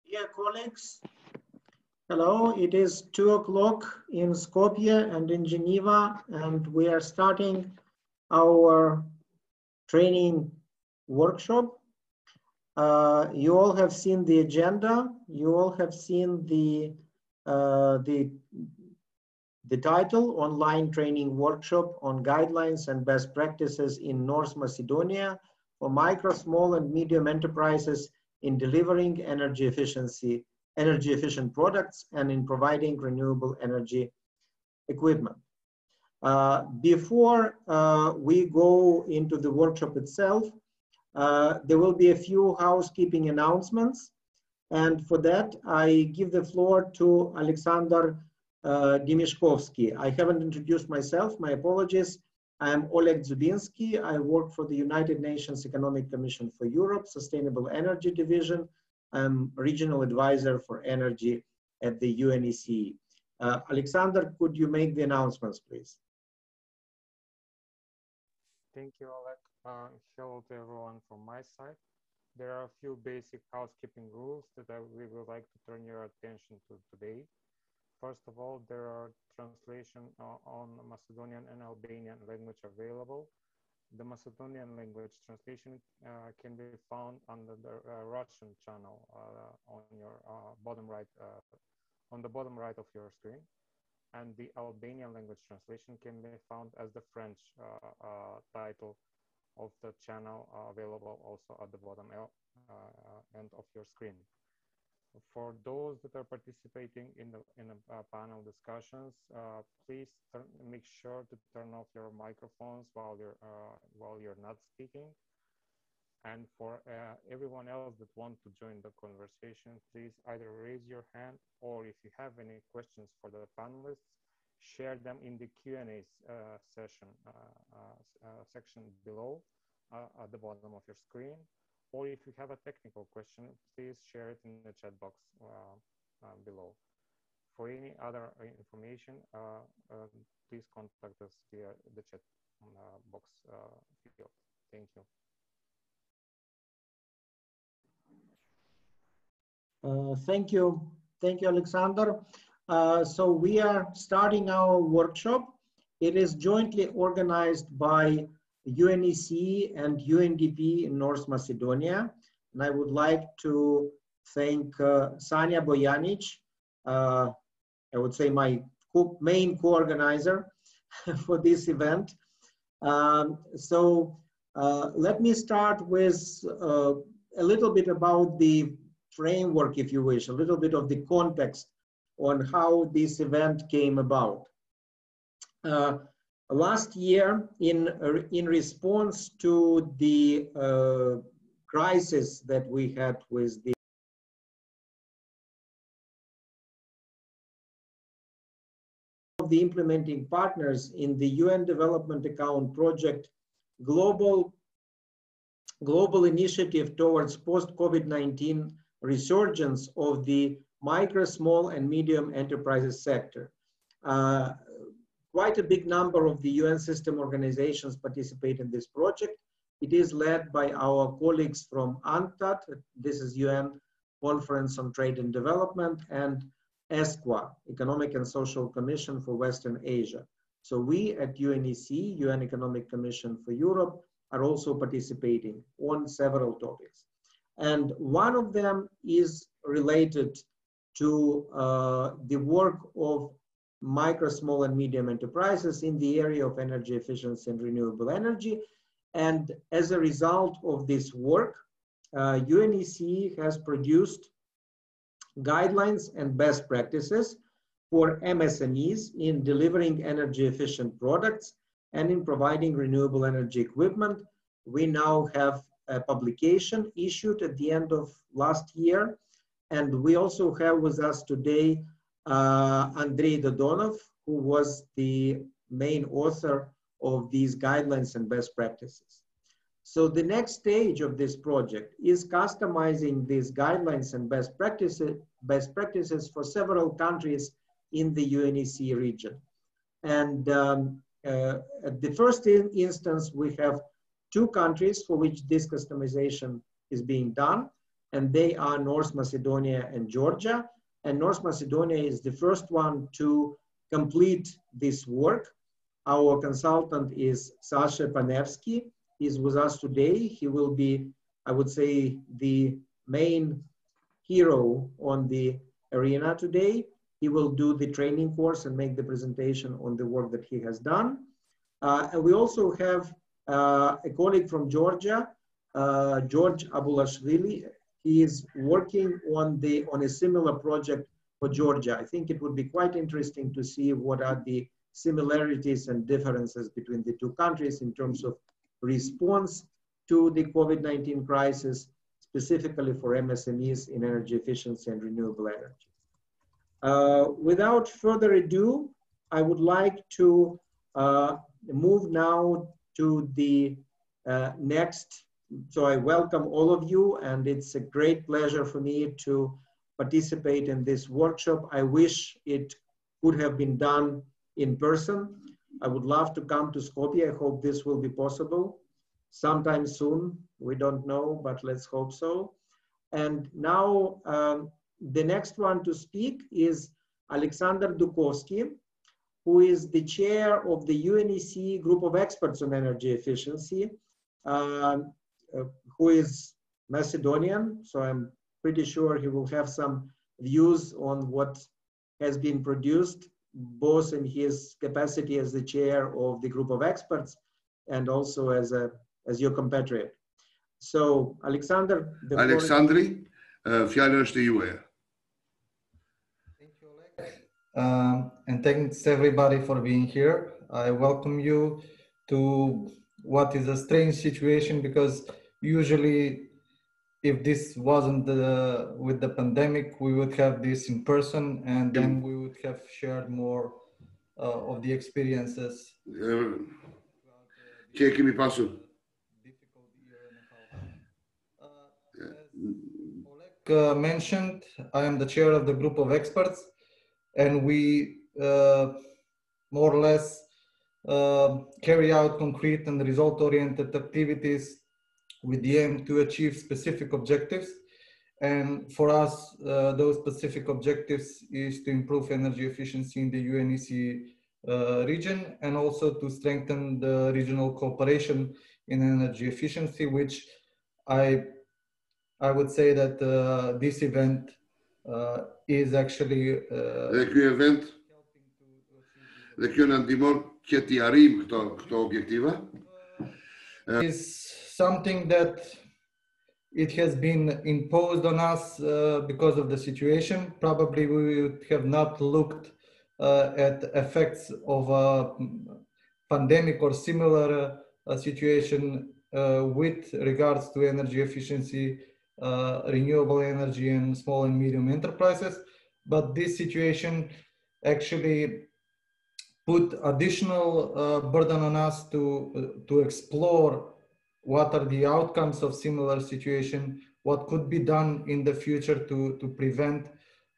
Dear colleagues, hello. It is 2 o'clock in Skopje and in Geneva, and we are starting our training workshop. You all have seen the agenda. You all have seen the title, Online Training Workshop on Guidelines and Best Practices in North Macedonia for Micro, Small and Medium Enterprises in delivering energy efficient products and in providing renewable energy equipment. Before we go into the workshop itself, there will be a few housekeeping announcements. And for that, I give the floor to Alexander Dimishkovsky. I haven't introduced myself, my apologies. I'm Oleg Zubinsky. I work for the United Nations Economic Commission for Europe, Sustainable Energy Division. I'm regional advisor for energy at the UNECE. Alexander, could you make the announcements, please? Thank you, Oleg. Hello to everyone from my side. There are a few basic housekeeping rules that we would like to turn your attention to today. First of all, there are translation on Macedonian and Albanian language available. The Macedonian language translation can be found under the Russian channel on your bottom right, on the bottom right of your screen. And the Albanian language translation can be found as the French title of the channel available also at the bottom end of your screen. For those that are participating in the panel discussions, please make sure to turn off your microphones while you're not speaking. And for everyone else that want to join the conversation, please either raise your hand, or if you have any questions for the panelists, share them in the Q&A section below at the bottom of your screen. Or if you have a technical question, please share it in the chat box below. For any other information, please contact us via the chat box field. Thank you. Thank you, Alexander. So we are starting our workshop. It is jointly organized by UNECE and UNDP in North Macedonia. And I would like to thank Sanja Bojanic, I would say my main co-organizer for this event. Let me start with a little bit about the framework, if you wish, a little bit of the context on how this event came about. Last year, in response to the crisis that we had with the implementing partners in the UN Development Account Project global initiative towards post-COVID-19 resurgence of the micro, small, and medium enterprises sector. Quite a big number of the UN system organizations participate in this project. It is led by our colleagues from UNCTAD, this is UN Conference on Trade and Development, and ESCWA, Economic and Social Commission for Western Asia. So we at UNECE, UN Economic Commission for Europe, are also participating on several topics. And one of them is related to the work of micro, small, and medium enterprises in the area of energy efficiency and renewable energy. And as a result of this work, UNECE has produced guidelines and best practices for MSMEs in delivering energy efficient products and in providing renewable energy equipment. We now have a publication issued at the end of last year. And we also have with us today Andrei Dodonov, who was the main author of these guidelines and best practices. So the next stage of this project is customizing these guidelines and best practices for several countries in the UNECE region. And at the first instance, we have 2 countries for which this customization is being done. and they are North Macedonia and Georgia. And North Macedonia is the first one to complete this work. Our consultant is Sasha Panevsky. He's with us today. He will be, I would say, the main hero on the arena today. He will do the training course and make the presentation on the work that he has done. And we also have a colleague from Georgia, George Abulashvili. He is working on a similar project for Georgia. I think it would be quite interesting to see what are the similarities and differences between the two countries in terms of response to the COVID-19 crisis, specifically for MSMEs in energy efficiency and renewable energy. Without further ado, I would like to move now to the next. So I welcome all of you, and it's a great pleasure for me to participate in this workshop. I wish it could have been done in person. I would love to come to Skopje. I hope this will be possible sometime soon. We don't know, but let's hope so. And now the next one to speak is Alexander Dukovsky, who is the chair of the UNEC Group of Experts on Energy Efficiency, who is Macedonian. So I'm pretty sure he will have some views on what has been produced, both in his capacity as the chair of the Group of Experts and also as your compatriot. So, Alexander, the Alexandri, fjala është e juaja. Thank you, Oleg. And thanks everybody for being here. I welcome you to what is a strange situation, because usually if this wasn't with the pandemic, we would have this in person, and then we would have shared more of the experiences. Që kemi pasur? Difficult year and a half. As Oleg mentioned, I am the chair of the Group of Experts, and we more or less carry out concrete and result-oriented activities with the aim to achieve specific objectives. And for us, those specific objectives is to improve energy efficiency in the UNEC region, and also to strengthen the regional cooperation in energy efficiency, which I would say that this event is actually Dhe kjo na ndihmon që t'i arrijmë këto objektiva. Is something that it has been imposed on us because of the situation. Probably we would have not looked at effects of a pandemic or similar situation with regards to energy efficiency, renewable energy, and small and medium enterprises. But this situation actually put additional burden on us to explore what are the outcomes of similar situation, what could be done in the future to prevent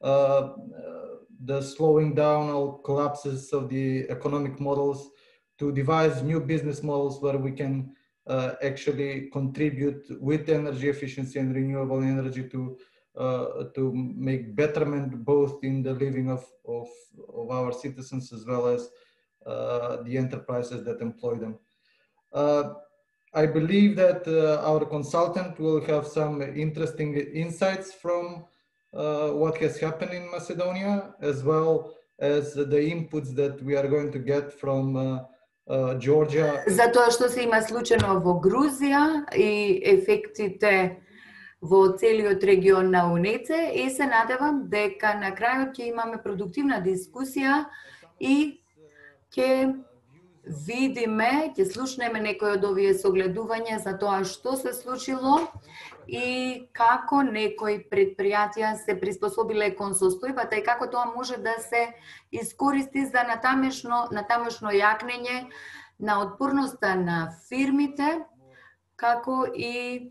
the slowing down or collapses of the economic models, to devise new business models where we can actually contribute with energy efficiency and renewable energy to make betterment both in the living of our citizens as well as the enterprises that employ them. I believe that our consultant will have some interesting insights from what has happened in Macedonia, as well as the inputs that we are going to get from Georgia. Затоа што се има случено во Грузија и ефектите во целиот регион на УНЕЦЕ, и се надевам дека на крајот ќе имаме продуктивна дискусија и ќе видиме, ќе слушнеме некои од овие согледувања за тоа што се случило и како некои предпријатија се приспособиле кон состојбата и како тоа може да се искористи за натамошно јакнење на отпорноста на фирмите, како и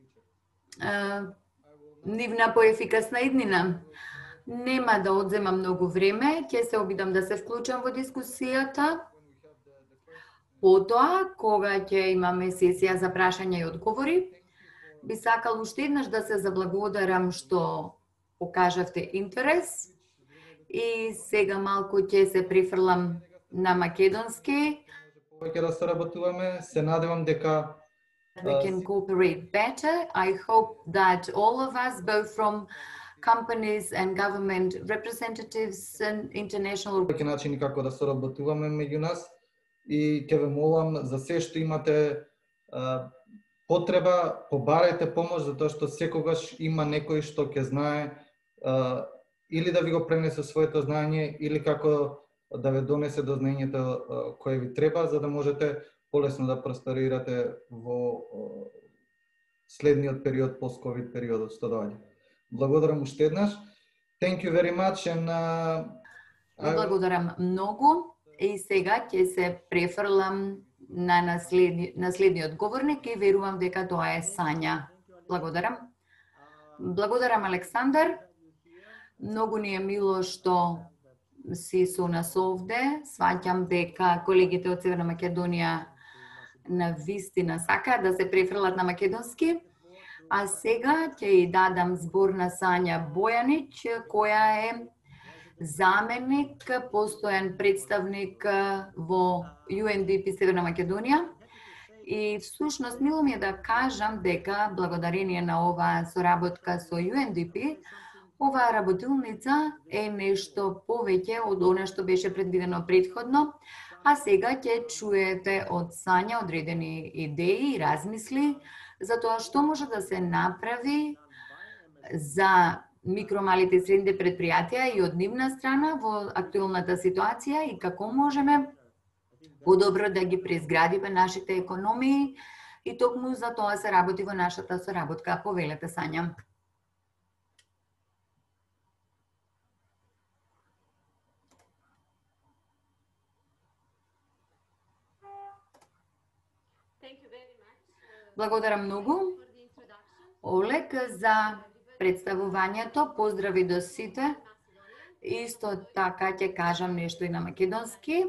нивна поефикасна иднина. Нема да одземам многу време, ќе се обидам да се вклучам во дискусијата. Потоа, кога ќе имаме сесија за прашања и одговори, Би сакал уште еднаш да се заблагодарам што покажавте интерес и сега малку ќе се префрлам на македонски. Повеќе да соработуваме, се надевам дека We can cooperate better. I hope that all of us, both from companies and government representatives and international повеќе начини како да соработуваме меѓу нас и ќе ве молам за се што имате потреба, побарете помош, затоа што секогаш има некој што ќе знае или да ви го пренесе своето знаење или како да ве донесе до знаењето кое ви треба, за да можете полесно да просперирате во следниот период, пост-ковид периодот што доаѓа. Благодарам уште еднаш. Thank you very much and Благодарам многу и сега ќе се префрлам на следниот говорник и верувам дека тоа е Сања. Благодарам. Благодарам, Александар. Многу ни е мило што си со нас овде. Сваќам дека колегите од Северна Македонија на вистина сакаат да се префрлат на македонски. А сега ќе ја дадам збор на Сања Бојанич, која е заменик, постојан представник во UNDP Северна Македонија. И всушност мило ми е да кажам дека благодарение на оваа соработка со UNDP, оваа работилница е нешто повеќе од она што беше предвидено претходно, а сега ќе чуете од Сања одредени идеи и размисли за тоа што може да се направи за микромалите и средните предпријатија и од нивна страна во актуелната ситуација и како можеме подобро да ги преизградиме нашите економии и токму за тоа се работи во нашата соработка. Повелете, Сања. Благодарам многу, Олег, за представувањето. Поздрави до сите. Исто така ќе кажам нешто и на македонски.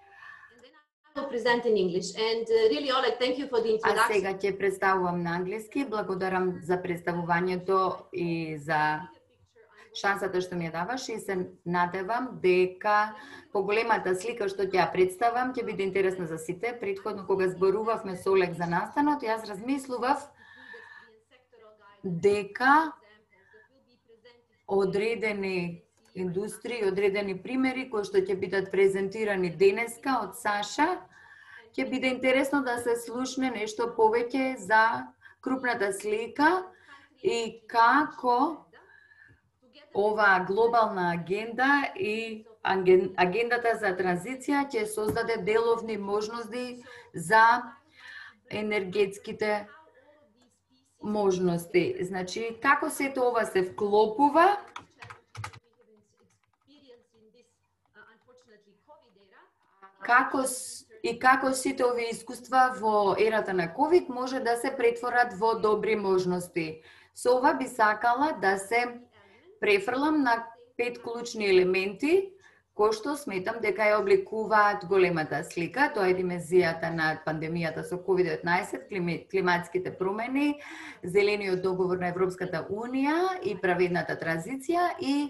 А сега ќе представувам на англиски. Благодарам за представувањето и за шансата што ми ја даваш и се надевам дека поголемата слика што ќе ја представам ќе биде интересна за сите. Претходно кога зборувавме со Олег за настанот, јас размислував дека одредени индустрии, одредени примери кои што ќе бидат презентирани денеска од Саша, ќе биде интересно да се слушне нешто повеќе за крупната слика и како оваа глобална агенда и агендата за транзиција ќе создаде деловни можности за енергетските можности. Значи, како сето ова се вклопува како сите овие искуства во ерата на COVID може да се претворат во добри можности. Со ова би сакала да се префрлам на 5 клучни елементи кои што сметам дека ја обликуваат големата слика. Тоа е dimenzијата на пандемијата со COVID-19, климатските промени, зелениот договор на Европската Унија и праведната транзиција и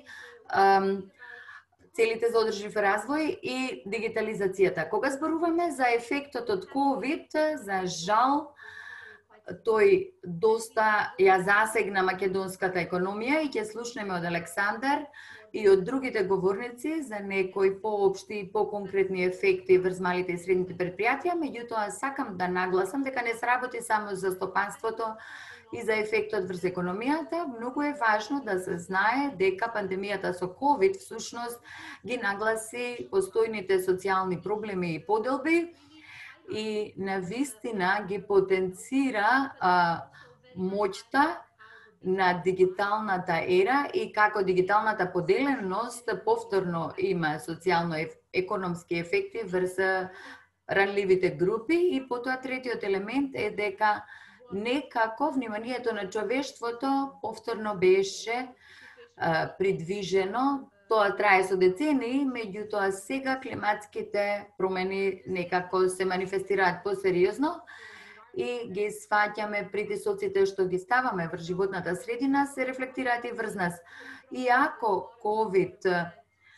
целите за одржив развој и дигитализацијата. Кога зборуваме за ефектот од COVID, за жал, тој доста ја засегна македонската економија и ќе слушнеме од Александар и од другите говорници за некои поопшти и поконкретни ефекти врз малите и средните предпријатија, меѓутоа сакам да нагласам дека не се работи само за стопанството и за ефектот врз економијата. Многу е важно да се знае дека пандемијата со COVID всушност ги нагласи постојните социјални проблеми и поделби и навистина ги потенцира моќта на дигиталната ера и како дигиталната поделеност повторно има социјално-економски ефекти врз ранливите групи и потоа третиот елемент е дека некако вниманието на човештвото повторно беше придвижено. Тоа трае со децении, меѓутоа сега климатските промени некако се манифестираат посериозно и ги сваќаме притисоците што ги ставаме врз животната средина се рефлектираат и врз нас. И ако COVID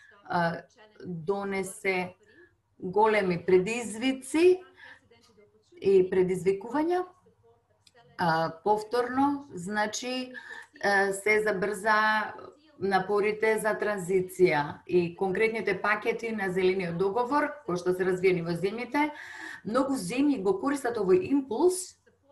донесе големи предизвици и предизвикувања, повторно, значи, се забрза напорите за транзиција и конкретните пакети на зелениот договор, кои што се развиени во земјите, многу земји го користат овој импулс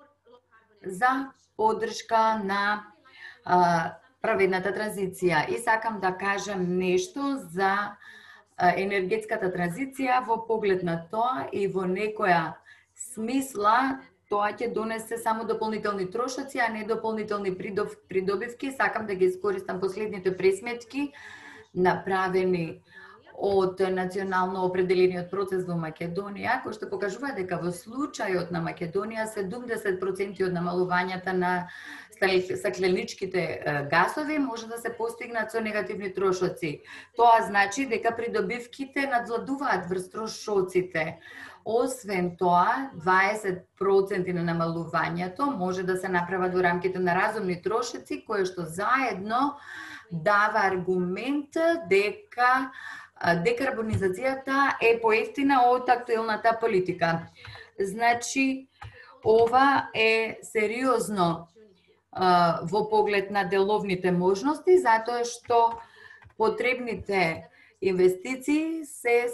за поддршка на праведната транзиција. И сакам да кажам нешто за енергетската транзиција во поглед на тоа и во некоја смисла тоа ќе донесе само дополнителни трошоци, а не дополнителни придобивки. Сакам да ги искористам последните пресметки направени од национално определениот процес во Македонија, кој што покажува дека во случајот на Македонија 70% од намалувањата на стакленичките гасови може да се постигнат со негативни трошоци. Тоа значи дека придобивките надвладуваат врз трошоците. Освен тоа, 20% на намалувањето може да се направат во рамките на разумни трошоци, кои што заедно дава аргумент дека декарбонизацијата е поевтина од актуелната политика. Значи, ова е сериозно во поглед на деловните можности, затоа што потребните инвестиции се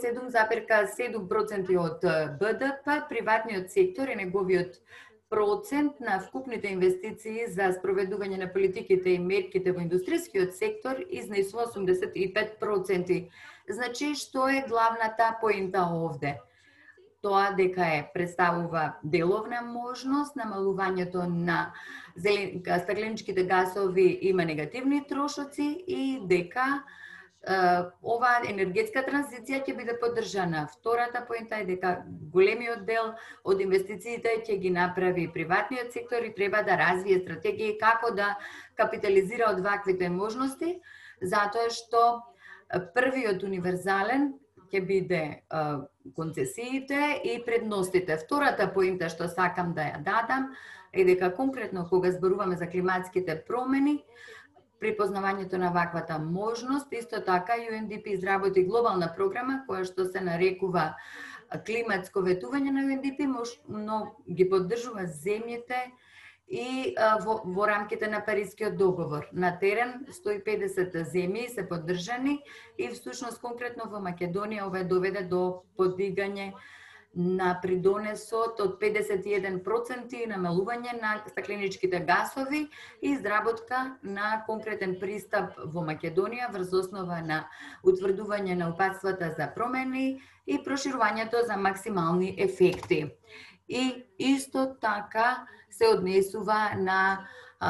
7,7% од БДП, приватниот сектор и неговиот процент на вкупните инвестиции за спроведување на политиките и мерките во индустријскиот сектор изнесува 85%. Значи, што е главната поента овде? Тоа дека представува деловна можност, намалувањето на стакленичките гасови има негативни трошоци и дека оваа енергетска транзиција ќе биде поддржана. Втората поента е дека големиот дел од инвестициите ќе ги направи приватниот сектор и треба да развие стратегии како да капитализира од ваквите можности, затоа што првиот универзален ќе биде концесиите и предностите. Втората поента што сакам да ја дадам е дека конкретно кога зборуваме за климатските промени, припознавањето на ваквата можност, исто така UNDP изработи глобална програма која што се нарекува климатско ветување на UNDP, но ги поддржува земјите и во рамките на Парискиот договор. На терен 150 земји се поддржани и всушност конкретно во Македонија ова доведе до подигање на придонесот од 51% намалување на стакленичките гасови и изработка на конкретен пристап во Македонија врз основа на утврдување на упатствата за промени и проширувањето за максимални ефекти. И исто така се однесува на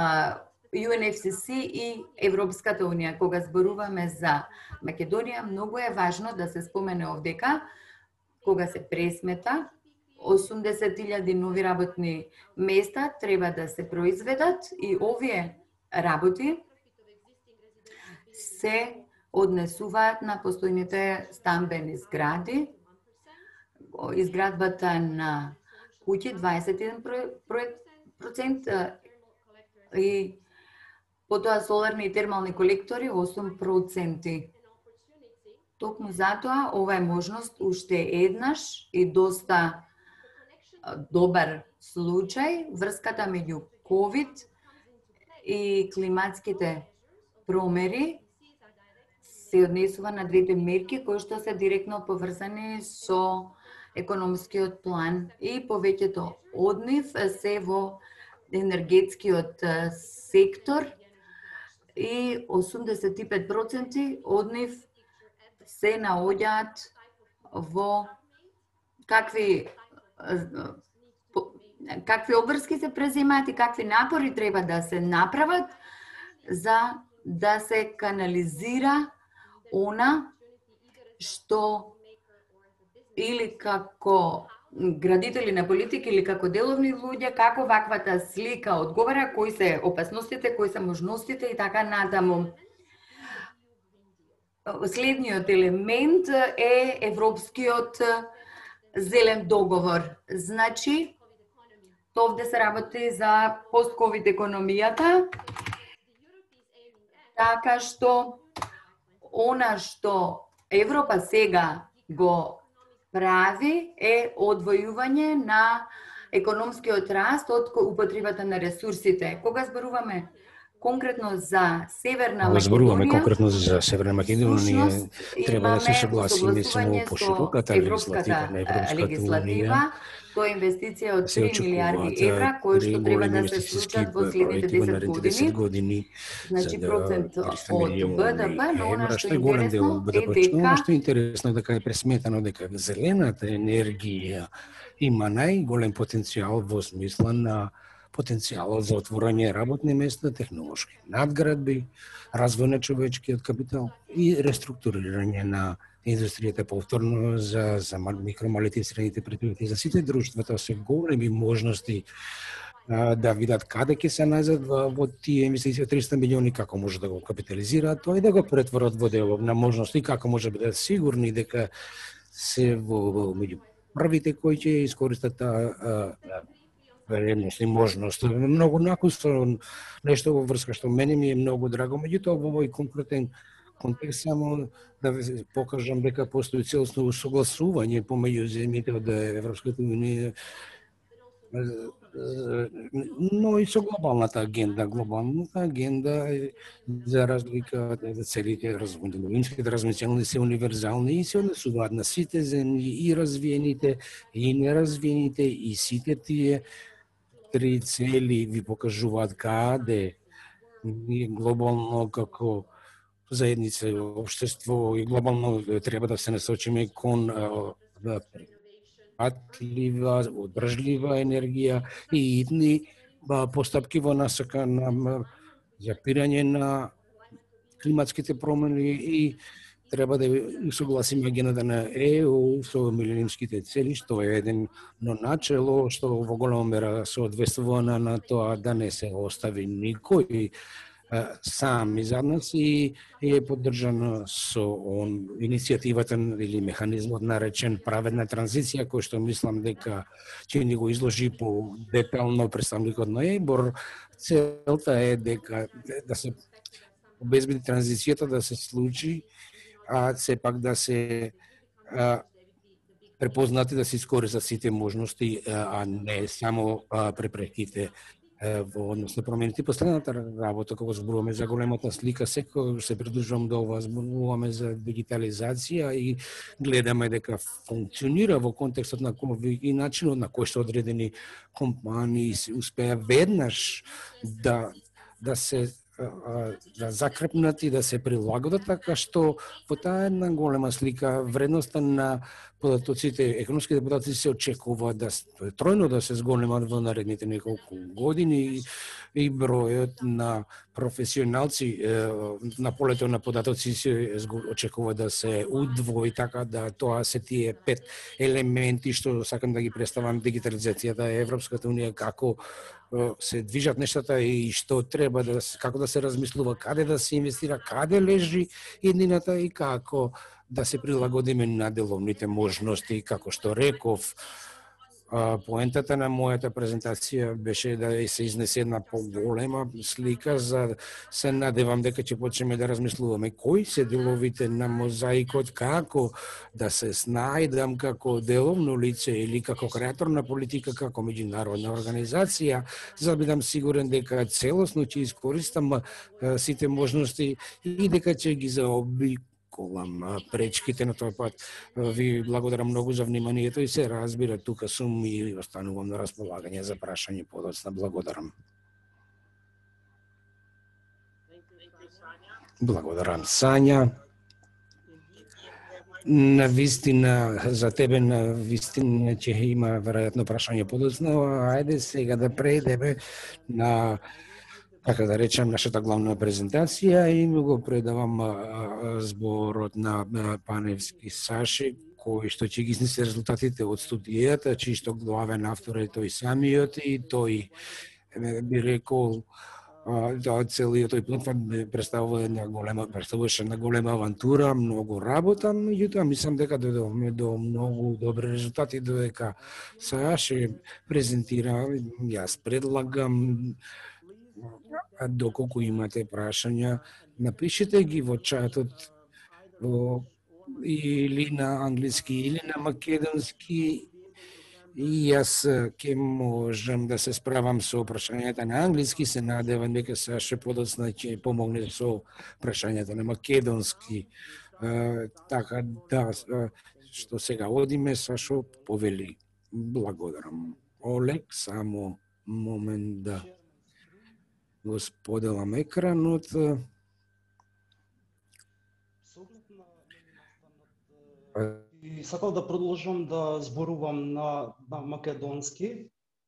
UNFCCC и Европската Унија. Кога зборуваме за Македонија, многу е важно да се спомене овдека кога се пресмета, 80.000 нови работни места треба да се произведат и овие работи се однесуваат на постојните стамбени згради, изградбата на куќи 21% и потоа соларни и термални колектори 8%. Токму затоа, ова е можност уште еднаш и доста добар случај, врската меѓу COVID и климатските промери се однесува на двете мерки кои што се директно поврзани со економскиот план и повеќето од нив се во енергетскиот сектор и 85% од нив се наоѓаат во какви обврски се преземаат и какви напори треба да се направат за да се канализира она што или како градители на политики или како деловни луѓе, како ваквата слика одговара, кои се опасностите, кои се можностите и така натаму. Следниот елемент е Европскиот зелен договор. Значи, овде се работи за пост-ковид економијата, така што она што Европа сега го прави е одвојување на економскиот раст од употребата на ресурсите. Кога зборуваме конкретно за Северна Кога зборуваме Македонија, конкретно за Северна Македонија, всушност треба да се имаме согласиме само согласување по со широката легислатива на Европската унија. легислатива, тоа е инвестиција од Се 3 милиарди очекуваат евра, кои што треба големи да се инвестициски случат во следните проекти во 10 наредните години. 10 години, Значи за процент 300 од милиони БДП, но она евра, што што е е голем дел од интересно е БДП. Што дека што е интересно е дека е пресметано дека зелената енергија има најголем потенцијал во смисла на потенцијалот за отворање работни места, технолошки надградби, развој на човечкиот капитал и реструктурирање на индустријата повторно за микро, малите и средните предпријатија. За сите друштвата се големи можности да видат каде ќе се најдат во тие инвестиции 300 милиони, како може да го капитализираат тоа и да го претворат во деловна можност и како може да бидат сигурни дека се во меѓу првите кои ќе искористат веројатно можност. Многу накусно нешто во врска што мене ми е многу драго, меѓутоа во овој конкретен контекст само да ви покажам дека постои целосно усогласување помеѓу земјите од Европската унија, но и со глобалната агенда за разлика за целите развојни, новинските развојни се универзални и се однесуваат на сите земји, и развиените, и неразвиените, и сите тие три цели ви покажуваат каде ние глобално како заедница, општество и глобално треба да се насочиме кон прифатлива, одржлива енергија и идни постапки во насока на запирање на климатските промени и треба да согласиме агендата на ЕУ со милениумските цели, што е еден начело што во голема мера соодветствува на тоа да не се остави никој сам изад нас и е поддржано со иницијативата или механизмот наречен праведна транзиција, кој што мислам дека ќе ни го изложи по детално представникот на ЕБОР. Целта е дека да се обезбеди транзицијата да се случи, а сепак да се препознати да се искористат сите можности, а не само препреките во однос на промените. Последната работа, кога зборуваме за големата слика, секој се придружувам до ова, зборуваме за дигитализација и гледаме дека функционира во контекстот на COVID и начинот на кој што одредени компании успеа веднаш да се закрепнат и да се прилагодат, така што во таа една голема слика вредноста на податоците, економските податоци се очекува да тројно да се зголемат во наредните неколку години и бројот на професионалци на полето на податоци се очекува да се удвои, така да тоа се тие 5 елементи што сакам да ги представам: дигитализацијата, Европската унија, како се движат нештата и што треба да како да се размислува, каде да се инвестира, каде лежи еднината и како да се прилагодиме на деловните можности. Како што реков, поентата на мојата презентација беше да се изнесе една поголема слика, за се надевам дека ќе почнеме да размислуваме кои се деловите на мозаикот, како да се снајдам како деловно лице или како креатор на политика, како меѓународна организација, за да бидам сигурен дека целосно ќе искористам сите можности и дека ќе ги заобиколам пречките на тој пат. Ви благодарам многу за вниманието и се разбира, тука сум и останувам на располагање за прашање подоцна. Благодарам. Благодарам, Сања. На вистина, за тебе на вистина ќе има веројатно прашање подоцна. Ајде сега да преидеме на, така да речем, нашата главна презентација и го предавам зборот на Паневски Саши, кој што ќе ги изнесе резултатите од студијата, чиј што главен автор е тој самиот и тој би рекол Целиот тој потвар представуваше една голема авантура, многу работа, меѓутоа мислам дека дојдовме до многу добри резултати, додека сега ќе презентира, јас предлагам, доколку имате прашања, напишете ги во чатот или на англиски или на македонски. И јас ќе можам да се справам со прашањата на англиски, се надевам дека сега ќе подоцна ќе помогне со прашањата на македонски. Така да, што сега одиме, Сашо повели. Благодарам. Олег, само момент да го споделам екранот. И сакав да продолжам да зборувам на македонски.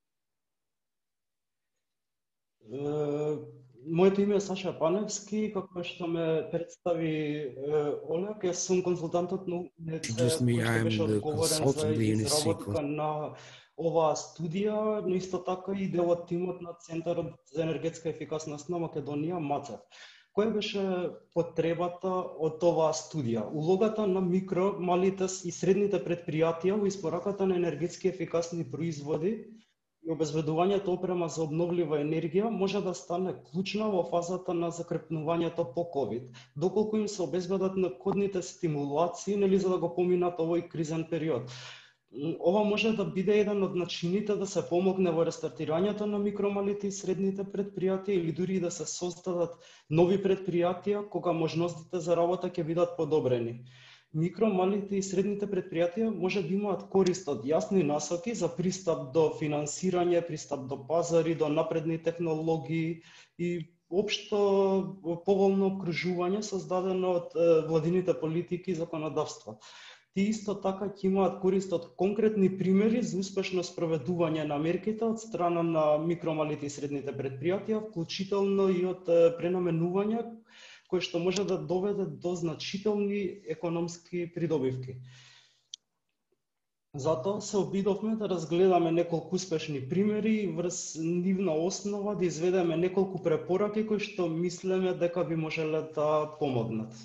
Моето име е Саша Паневски, како што ме представи Олег, јас сум консултантот на УНЕЦ, кој што беше одговорен за изработка на оваа студија, но исто така и дел од тимот на Центарот за енергетска ефикасност на Македонија, МАЦЕ. Која беше потребата од оваа студија? Улогата на микро, малите и средните предпријатија во испораката на енергетски ефикасни производи и обезбедувањето опрема за обновлива енергија може да стане клучна во фазата на закрепнувањето по COVID, доколку им се обезбедат необходните стимулации, нели, за да го поминат овој кризен период. Ова може да биде еден од начините да се помогне во рестартирањето на микромалите и средните предпријатија или дури да се создадат нови предпријатија кога можностите за работа ќе бидат подобрени. Микромалите и средните предпријатија може да имаат корист од јасни насоки за пристап до финансирање, пристап до пазари, до напредни технологии и општо поволно окружување создадено од владините политики и законодавства. Тие исто така ќе имаат корист од конкретни примери за успешно спроведување на мерките од страна на микромалите и средните предпријатија, вклучително и од пренаменување, кој што може да доведе до значителни економски придобивки. Затоа се обидовме да разгледаме неколку успешни примери и врз нивна основа да изведеме неколку препораки кои што мислиме дека би можеле да помогнат.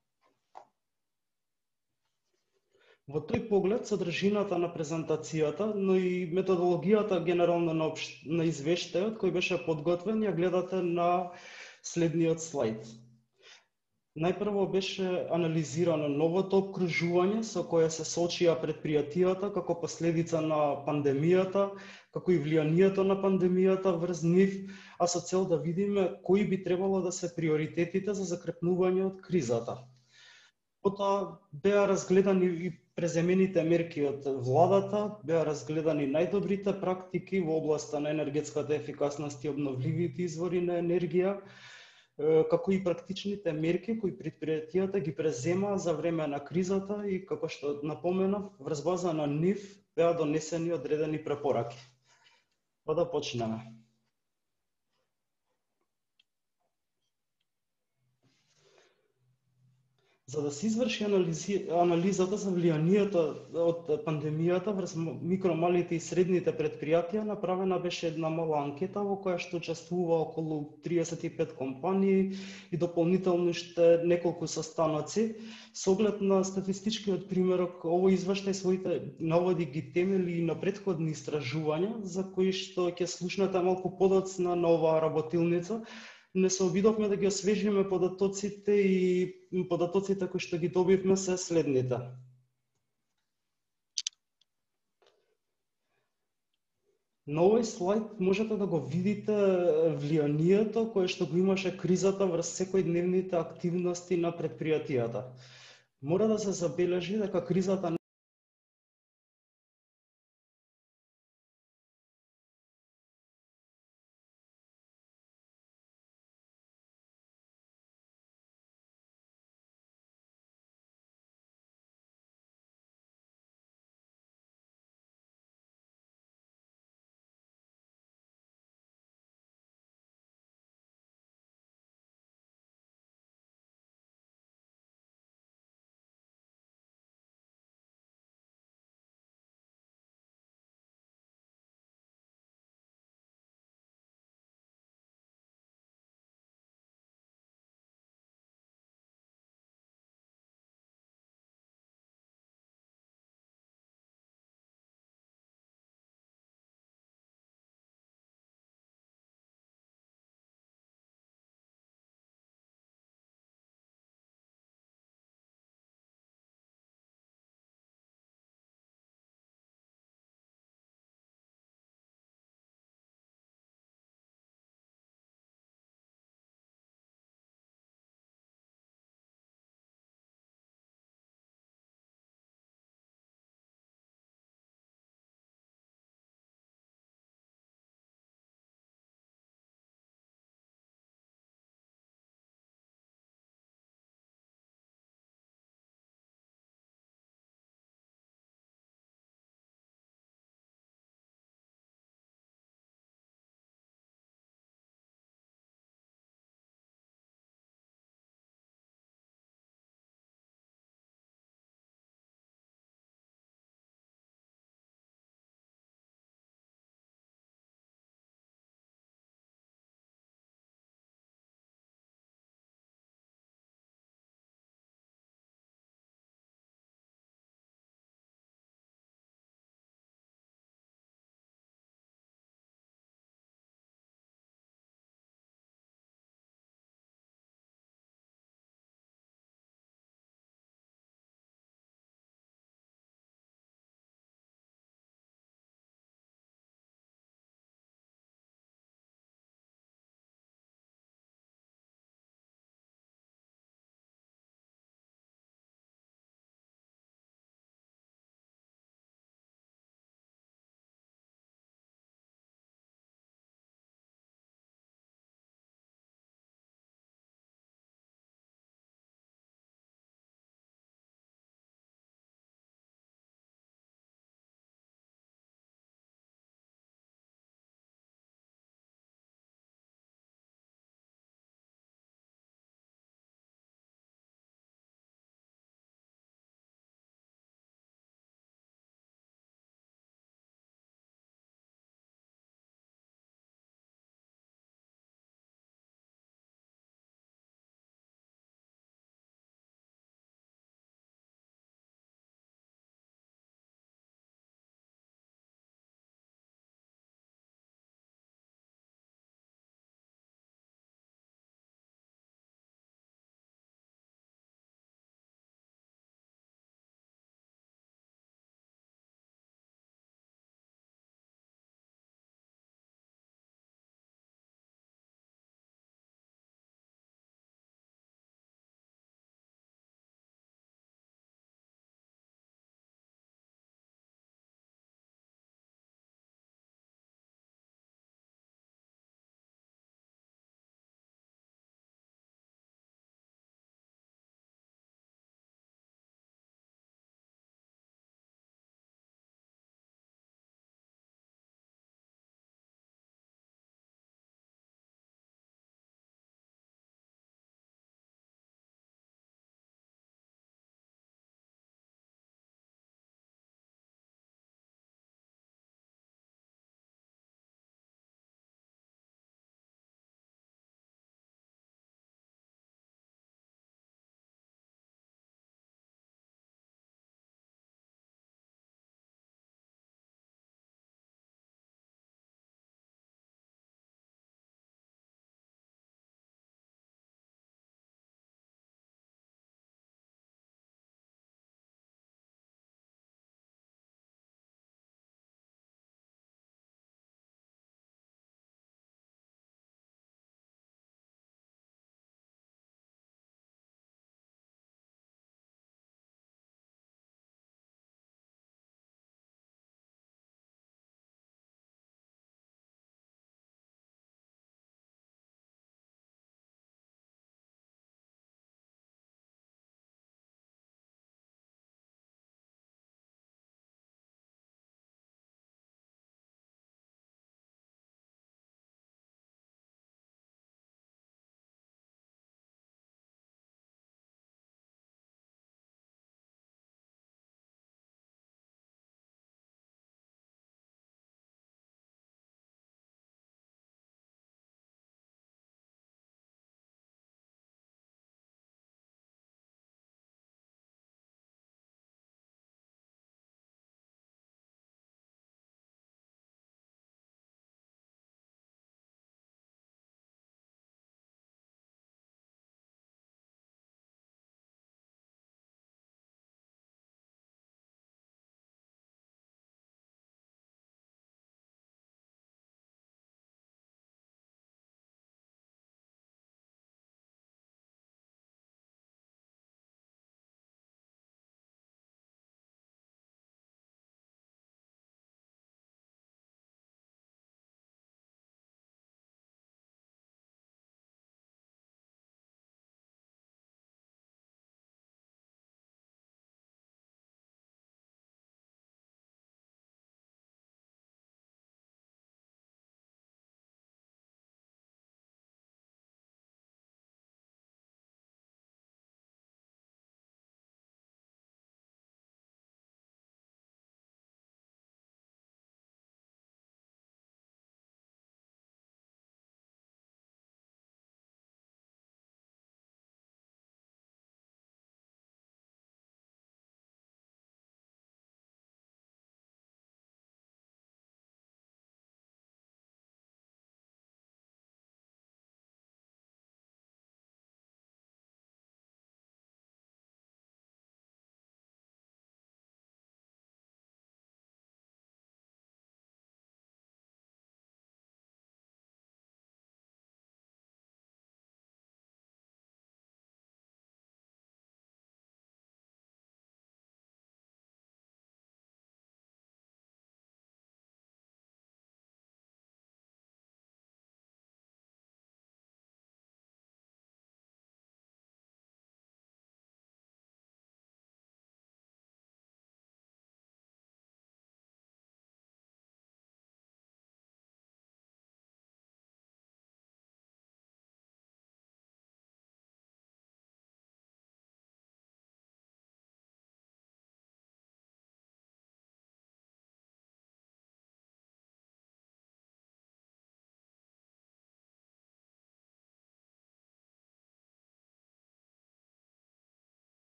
Во тој поглед, содржината на презентацијата, но и методологијата генерално на извештајот кој беше подготвен, ја гледате на следниот слайд. Најпрво беше анализирано новото обкружување со кое се соочија предпријатијата како последица на пандемијата, како и влијанието на пандемијата врз нив, а со цел да видиме кои би требало да се приоритетите за закрепнување од кризата. Потоа беа разгледани и преземените мерки од владата, беа разгледани најдобрите практики во областа на енергетската ефикасност и обновливите извори на енергија, како и практичните мерки кои предпријатијата ги преземаа за време на кризата и, како што напоменав, врз база на нив беа донесени одредени препораки. Па да почнеме. За да се изврши анализата за влијанието од пандемијата врз микромалите и средните предпријатија, направена беше една мала анкета во која што учествува околу 35 компании и дополнително уште неколку состаноци. Со оглед на статистичкиот примерок, овој извештај своите наводи ги темели и на претходни истражувања, за кои што ќе слушнете малку подоцна на оваа работилница. Не се обидовме да ги освежиме податоците и податоците кои што ги добивме се следните. На овој слайд можете да го видите влијанието кое што го имаше кризата врз секојдневните активности на предпријатијата. Мора да се забележи дека кризата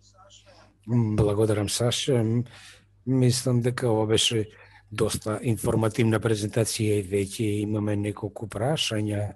Благодарам, Саша. Мислам дека ова беше доста информативна презентација и веќе имаме неколку прашања.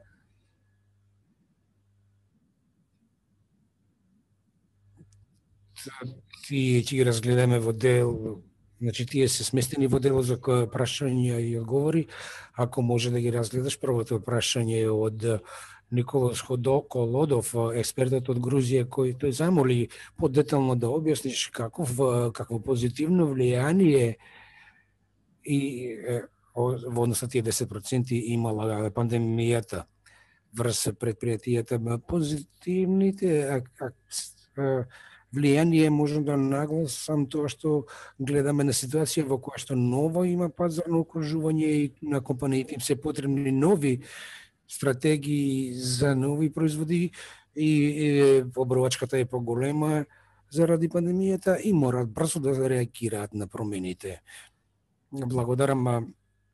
Тие ќе ги разгледаме во дел, значи тие се сместени во дело за прашања и одговори. Ако може да ги разгледаш, првото прашање е од Николас Колодов, експертот од Грузија, кој тој замоли подетално да објасниш какво позитивно влијание и во однос на тие 10% имала пандемијата врз предпријатијата. Позитивните влијание можам да нагласам тоа што гледаме на ситуација во која што ново има пазарно окружување и на компаниите им се потребни нови стратегии за нови производи и обровачката е поголема заради пандемијата и мораат брзо да реагираат на промените. Благодарам.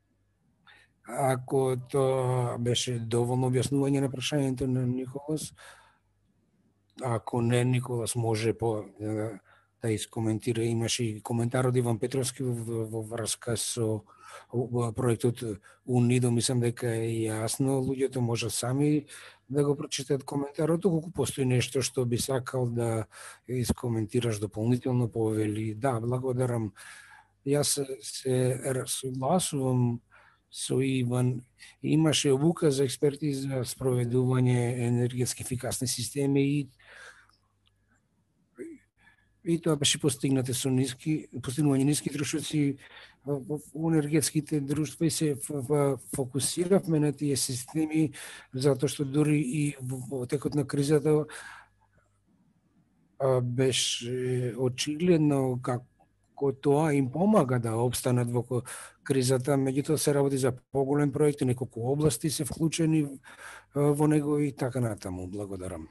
Ако тоа беше доволно објаснување на прашањето на Николас, ако не, Николас може да искоментира. Имаше и коментар од Иван Петровски во врска со проектот УНИДО. Мислам дека е јасно, луѓето може сами да го прочитат коментарот. Колку постои нешто што би сакал да искоментираш дополнително, повели. Да, благодарам. Јас се согласувам со Иван. Имаше обука за експерти за спроведување енергетски ефикасни системи и тоа беше постигнато со постигнување ниски трошоци во енергетските друштва и се фокусиравме на тие системи, затоа што дури и во текот на кризата беше очигледно како тоа им помага да обстанат во кризата. Меѓутоа се работи за поголем проект, неколку области се вклучени во него и така натаму. Благодарам.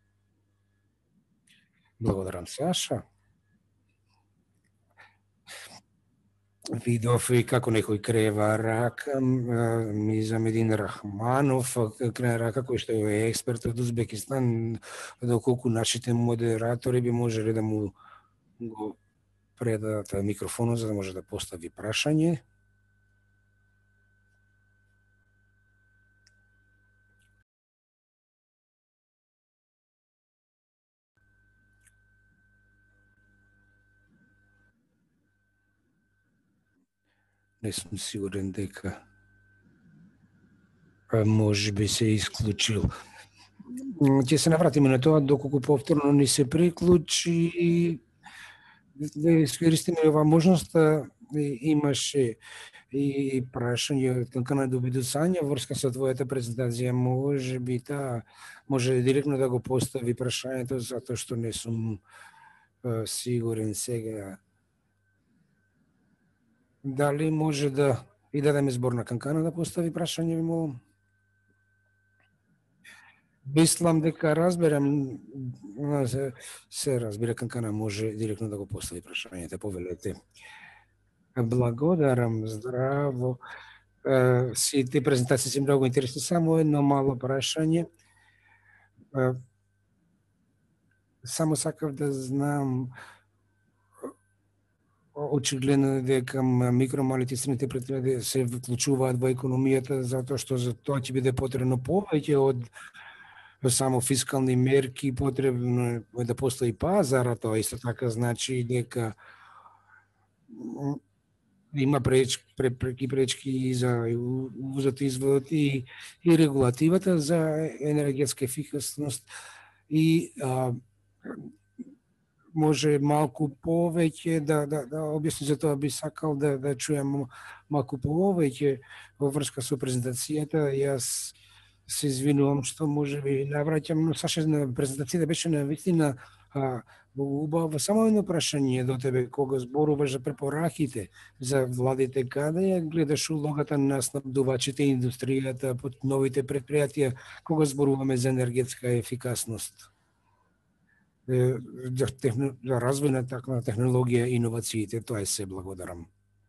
Благодарам, Саша. Видов и како некој крева рака, Мизамедин Рахманов крева рака, кој што е експерт од Узбекистан, доколку нашите модератори би можеле да му го предадат микрофонот за да може да постави прашање. Не сум сигурен дека може би се исклучил. Ќе се навратиме на тоа доколку повторно ни се приклучи и да искористиме оваа можност. Имаше и прашање од Канкана Добидусања врска со твојата презентација. Може би може директно да го постави прашањето, затоа што не сум сигурен сега. Дали може да и дадеме збор на Канкана да постави прашање, ви молам? Мислам дека разберам, се разбира, Канкана може директно да го постави прашањето, повелете. Благодарам, здраво. Сите презентации се многу интересни, само едно мало прашање. Само сакав да знам, очигледно дека микромалите и средните предпријатија се вклучуваат во економијата затоа што за тоа ќе биде потребно повеќе од само фискални мерки, потребно е да постои пазар, а тоа исто така значи дека има пречки за увозот и изводот и регулативата за енергетска ефикасност и може малку повеќе да објасни за тоа, би сакал да чуем малку повеќе во врска со презентацијата. Јас се извинувам што може би навраќам, но Саша на презентацијата беше навистина убава. Само едно прашање до тебе, кога зборуваш за препораките за владите, каде ја гледаш улогата на снабдувачите и индустријата под новите предпријатија, кога зборуваме за енергетска ефикасност? За развој на таква технологија и иновациите, тоа е се. Благодарам.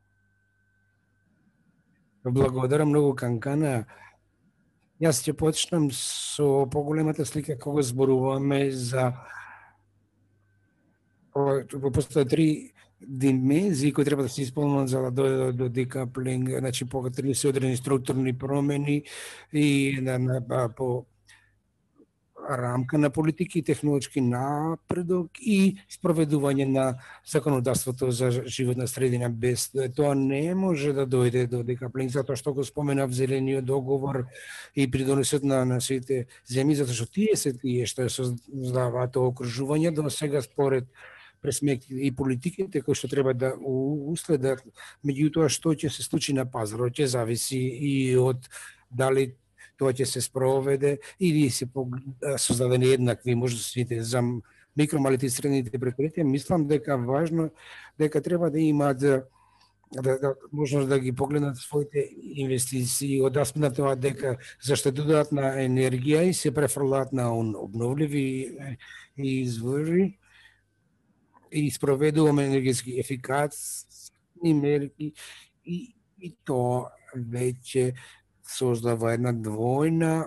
Благодарам многу, Канкана. Јас ќе почнам со поголемата слика кога зборуваме за Постоje три dimenziji koje treba da se ispuniti za da dođe do decoupling, znači potrebni su određeni strukturni promeni i po рамка на политики и технолошки напредок и спроведување на законодавството за животна средина. Без тоа не може да дојде до декаплинг, затоа што го споменав зелениот договор и придонесот на сите земји, затоа што тие се тие што создаваат окружување до сега според пресмеки и политиките кои што треба да уследат. Меѓутоа што ќе се случи на пазарот ќе зависи и од дали тоа ќе се спроведе или се создадени еднакви можностите за микромалите и средните предпријатија. Мислам дека важно дека треба да имаат можност да ги погледнат своите инвестиции од аспект на тоа дека заштедуваат на енергија и се префрлаат на обновливи извори и спроведуваме енергетски ефикасни мерки и тоа веќе создава една двојна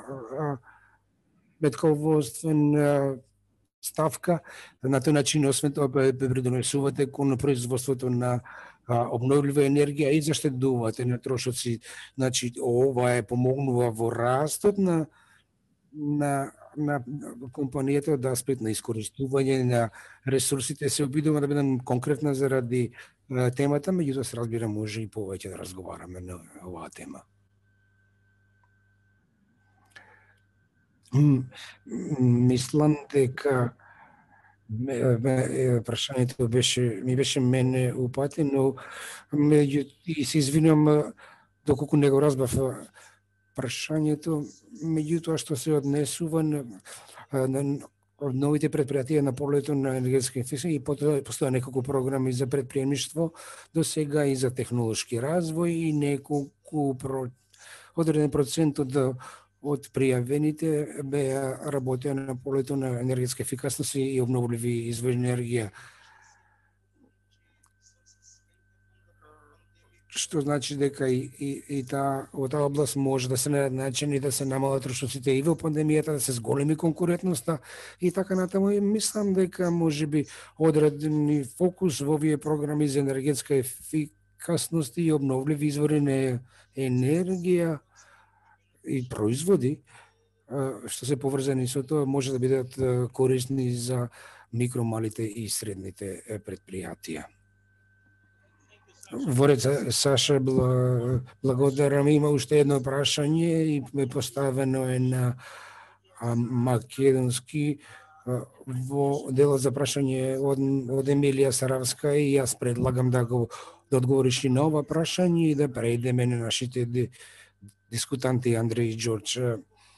метководствена ставка. На тој начин, освен тоа, придонесувате кон производството на обновлива енергија и заштедувате на трошоци. Значи, ова е помогнува во растот на компанијата од аспект на искористување на ресурсите. Се обидувам да бидам конкретна заради темата, меѓутоа се разбира може и повеќе да разговараме на оваа тема. Мислам дека прашањето ми беше мене упатено, и се извинувам доколку не го разбрав прашањето, меѓутоа што се однесува на новите предпријатија на полето на енергетска ефикасност и постоја неколку програми за предприемништво до сега и за технолошки развој и неколку одреден процент од пријавените беа работеа на полето на енергетска ефикасност и обновливи извори енергија. Што значи дека и во таа област може да се начини да се намалат трошоците и во пандемијата, да се зголеми конкурентноста и така натаму. И мислам дека можеби одредени фокус во овие програми за енергетска ефикасност и обновливи извори на енергија и производи што се поврзани со тоа може да бидат корисни за микромалите и средните предпријатија. Воред Саша, благодарам. Има уште едно прашање и ме поставено е на македонски во делот за прашање од Емилија Саравска и јас предлагам да одговориш и на ова прашање и да преидеме на нашите дискутанти Андреј и Ѓорџ.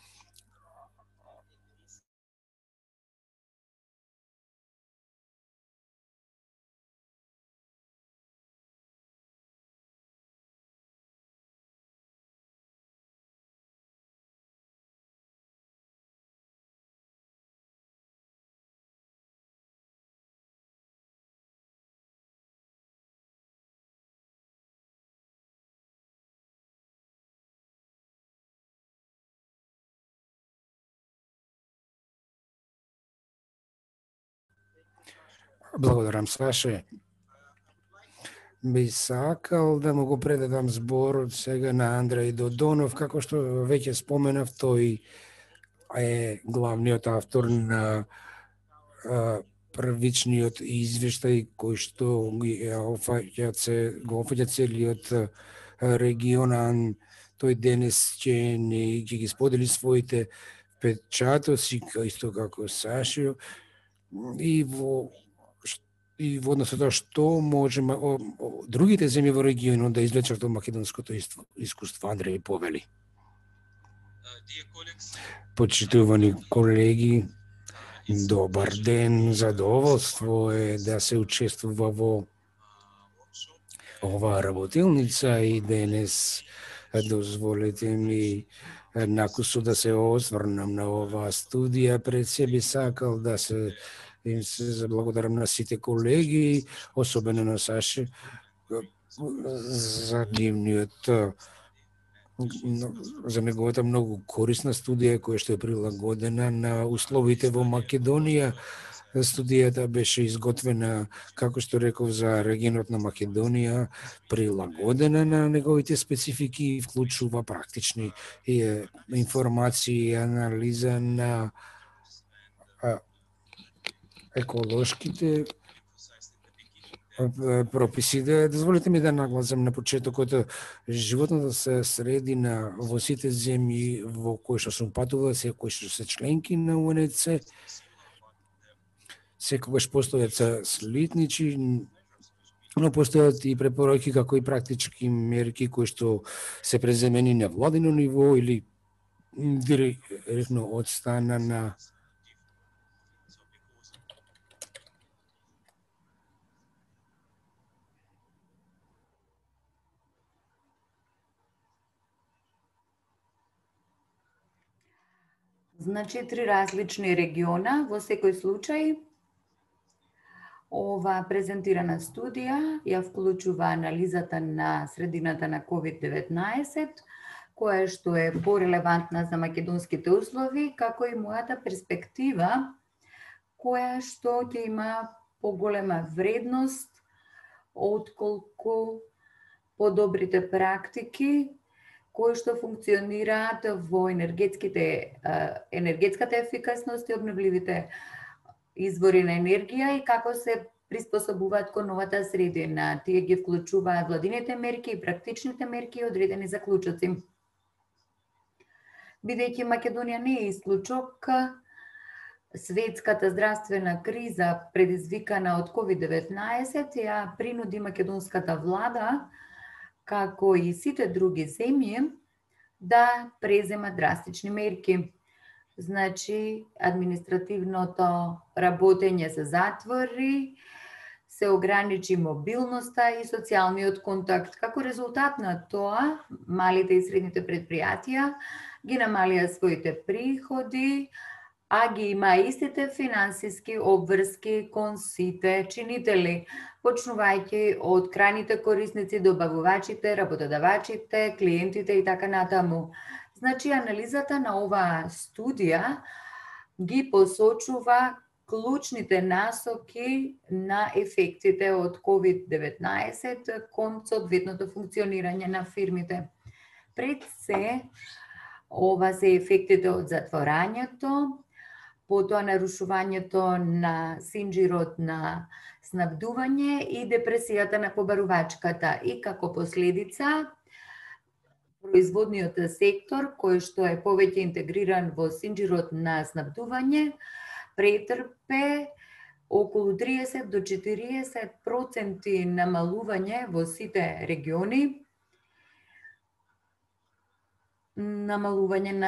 Благодарам, Саше. Би сакал да му го предадам зборот сега на Андреј Додонов, како што веќе споменав, тој е главниот автор на првичниот извештај кој што го офаќа целиот регион. Тој денес ќе ги сподели своите впечатоци, исто како Сашио, и во однос на тоа што можеме другите земји во регионот да извлечат од македонското искуство. Андреј повели. Почитувани колеги, добар ден, задоволство е да се учествува во оваа работилница и денес дозволете ми накусо да се осврнам на оваа студија. Пред себе сакал да се заблагодарам на сите колеги, особено на Саше, за неговата многу корисна студија која што е прилагодена на условите во Македонија. Студијата беше изготвена, како што реков, за регионот на Македонија, прилагодена на неговите специфики и вклучува практични информации и анализа на еколошките прописи. Дозволите ми да нагласам на почетокот, животната средина во сите земји во кои што сум патувал, кои што се членки на УНЦ, секогаш постојат слитничи, но постојат и препораки како и практички мерки кои што се преземени на владино ниво или директно од страна на Значи, 3 различни региона во секој случај. Ова презентирана студија ја вклучува анализата на средината на COVID-19, која што е порелевантна за македонските услови, како и мојата перспектива, која што ќе има поголема вредност отколку подобрите практики кои што функционираат во енергетската ефикасност и обновливите извори на енергија и како се приспособуваат кон новата средина. Тие ги вклучуваат владините мерки и практичните мерки и одредени заклучоци. Бидејќи Македонија не е исклучок, светската здравствена криза предизвикана од COVID-19 ја принуди македонската влада како и сите други земји, да презема драстични мерки. Значи, административното работење се затвори, се ограничи мобилноста и социјалниот контакт. Како резултат на тоа, малите и средните предпријатија ги намалија своите приходи, а ги има истите финансиски обврски кон сите чинители, почнувајќи од крајните корисници, добавувачите, работодавачите, клиентите и така натаму. Значи, анализата на оваа студија ги посочува клучните насоки на ефектите од COVID-19 кон соодветното функционирање на фирмите. Пред се, ова се ефектите од затворањето, потоа нарушувањето на синџирот на снабдување и депресијата на побарувачката. И како последица, производниот сектор, кој што е повеќе интегриран во синџирот на снабдување, претрпе околу 30 до 40% намалување во сите региони, намалување на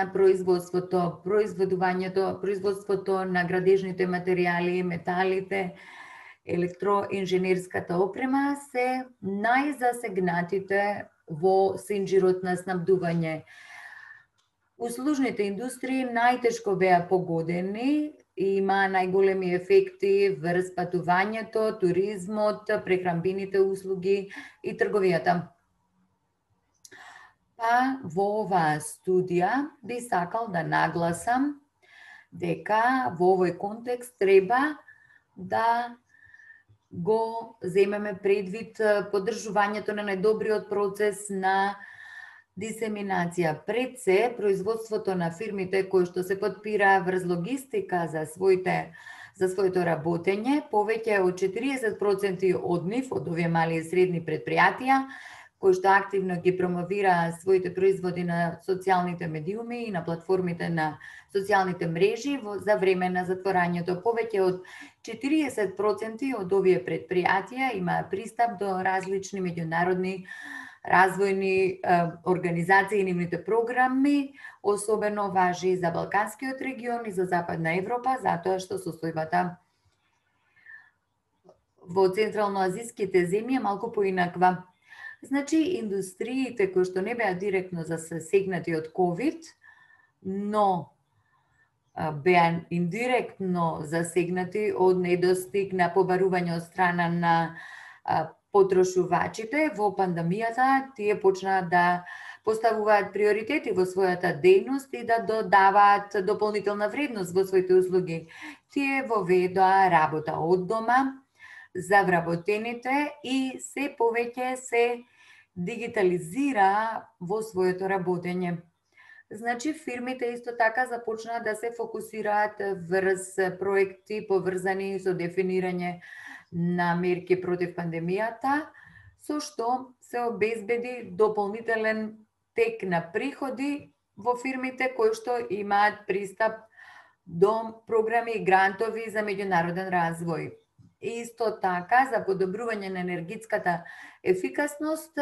производството на градежните материјали, металите, електроинженерската опрема се најзасегнатите во синџирот на снабдување. Услужните индустрии најтешко беа погодени и има најголеми ефекти врз патувањето, туризмот, прехранбените услуги и трговијата. Па во оваа студија би сакал да нагласам дека во овој контекст треба да го земеме предвид поддржувањето на најдобриот процес на дисеминација. Пред се, производството на фирмите кои што се подпира врз логистика за своето работење, повеќе од 40% од нив, од овие мали и средни предпријатија, кои што активно ги промовира своите производи на социјалните медиуми и на платформите на социјалните мрежи за време на затворањето. Повеќе од 40% од овие предпријатија има пристап до различни меѓународни развојни организации и нивните програми, особено важи за Балканскиот регион и за Западна Европа, затоа што состојбата во централно-азиските земји е малку поинаква. Значи, индустриите кои што не беа директно засегнати од COVID, но беа индиректно засегнати од недостиг на побарување од страна на потрошувачите во пандемијата, тие почнаа да поставуваат приоритети во својата дејност и да додаваат дополнителна вредност во своите услуги. Тие воведоа работа од дома за вработените и се повеќе се дигитализира во своето работење. Значи, фирмите исто така започнаа да се фокусираат врз проекти поврзани со дефинирање на мерки против пандемијата, со што се обезбеди дополнителен тек на приходи во фирмите кои што имаат пристап до програми и грантови за меѓународен развој. Исто така, за подобрување на енергетската ефикасност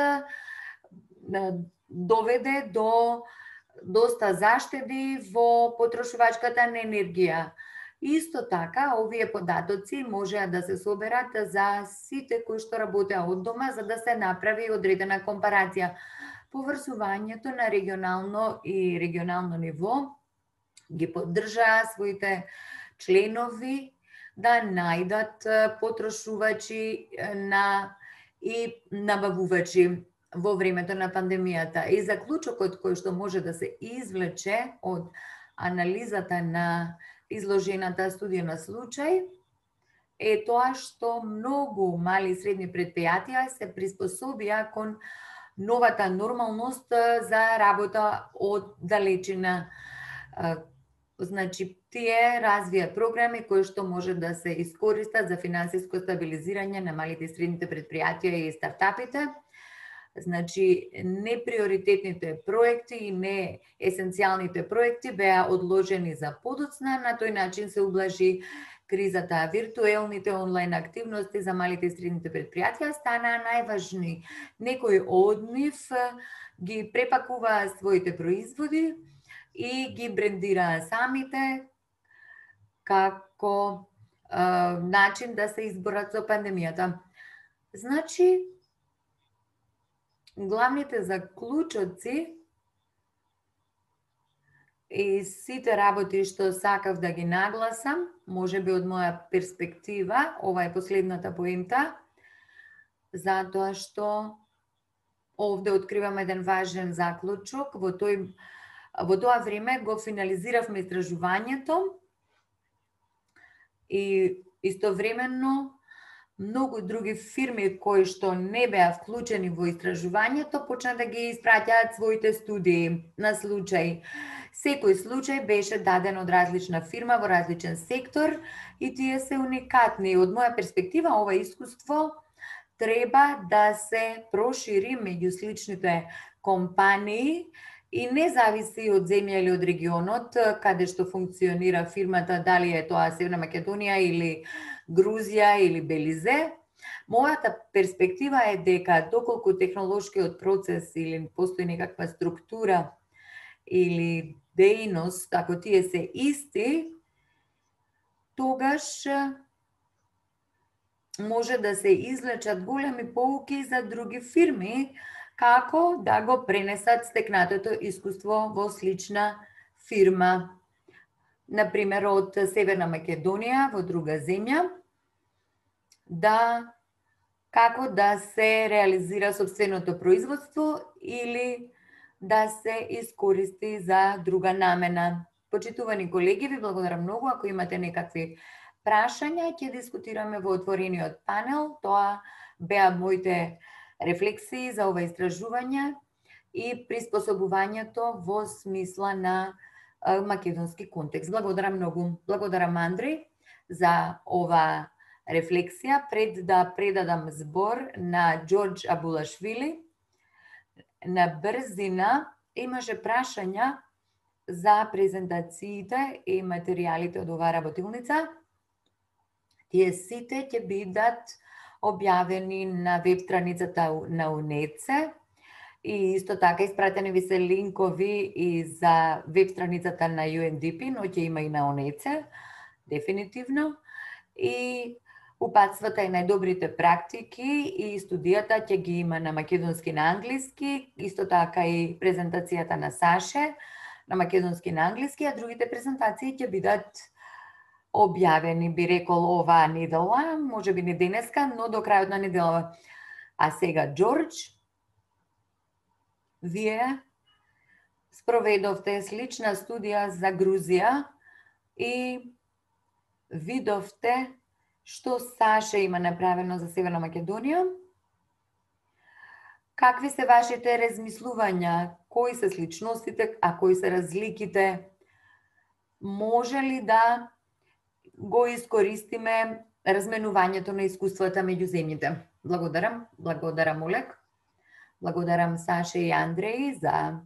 доведе до доста заштеди во потрошувачката на енергија. Исто така, овие податоци можеа да се соберат за сите кои што работеа од дома, за да се направи одредена компарација. Поврзувањето на регионално ниво ги поддржаа своите членови да најдат потрошувачи и набавувачи во времето на пандемијата. И заклучокот кој што може да се извлече од анализата на изложената студија случај е тоа што многу мали и средни предпријатија се приспособија кон новата нормалност за работа од далечина. Значи, тие развија програми кои што може да се искористат за финансиско стабилизирање на малите и средните предпријатија и стартапите. Значи, неприоритетните проекти и не есенцијалните проекти беа одложени за подоцна, на тој начин се ублажи кризата. Виртуелните онлайн активности за малите и средните предпријатија станаа најважни. Некои од нив ги препакуваа своите производи и ги брендираа самите како начин да се изборат со пандемијата. Значи, главните заклучоци и сите работи што сакав да ги нагласам, можеби од моја перспектива, ова е последната поента, затоа што овде откривам еден важен заклучок. Во тоа време го финализиравме истражувањето и истовременно многу други фирми кои што не беа вклучени во истражувањето почна да ги испраќаат своите студии на случај. Секој случај беше даден од различна фирма во различен сектор и тие се уникатни. Од моја перспектива, ова искуство треба да се прошири меѓу сличните компании и не зависи од земја или од регионот каде што функционира фирмата, дали е тоа Северна Македонија или Грузија или Белизе. Мојата перспектива е дека доколку технолошкиот процес или постои некаква структура или дејност, ако тие се исти, тогаш може да се извлечат големи поуки за други фирми, како да го пренесат стекнатото искуство во слична фирма. Например, од Северна Македонија во друга земја, како да се реализира собственото производство или да се искористи за друга намена. Почитувани колеги, ви благодарам многу. Ако имате некакви прашања, ќе дискутираме во отворениот панел. Тоа беа моите рефлексии за ова истражување и приспособувањето во смисла на македонски контекст. Благодарам многу. Благодарам, Андри, за ова рефлексија. Пред да предадам збор на Ѓорѓ Абулашвили, на брзина имаше прашања за презентациите и материјалите од оваа работилница. Тие сите ќе бидат објавени на веб страницата на УНЕЦЕ и исто така испратени ви се линкови и за веб страницата на UNDP, но ќе има и на УНЕЦЕ, дефинитивно. И упатствата и најдобрите практики и студијата ќе ги има на македонски и на англиски, исто така и презентацијата на Саше на македонски и на англиски, а другите презентации ќе бидат објавени, би рекол, оваа недела, можеби не денеска, но до крајот на неделава. А сега, Ѓорѓ, вие спроведовте слична студија за Грузија и видовте што САШ има направено за Северна Македонија. Какви се вашите размислувања? Кои се сличностите, а кои се разликите? Може ли да го искористиме разменувањето на искуствата меѓу земјите? Благодарам. Благодарам, Олег. Благодарам Саше и Андреи за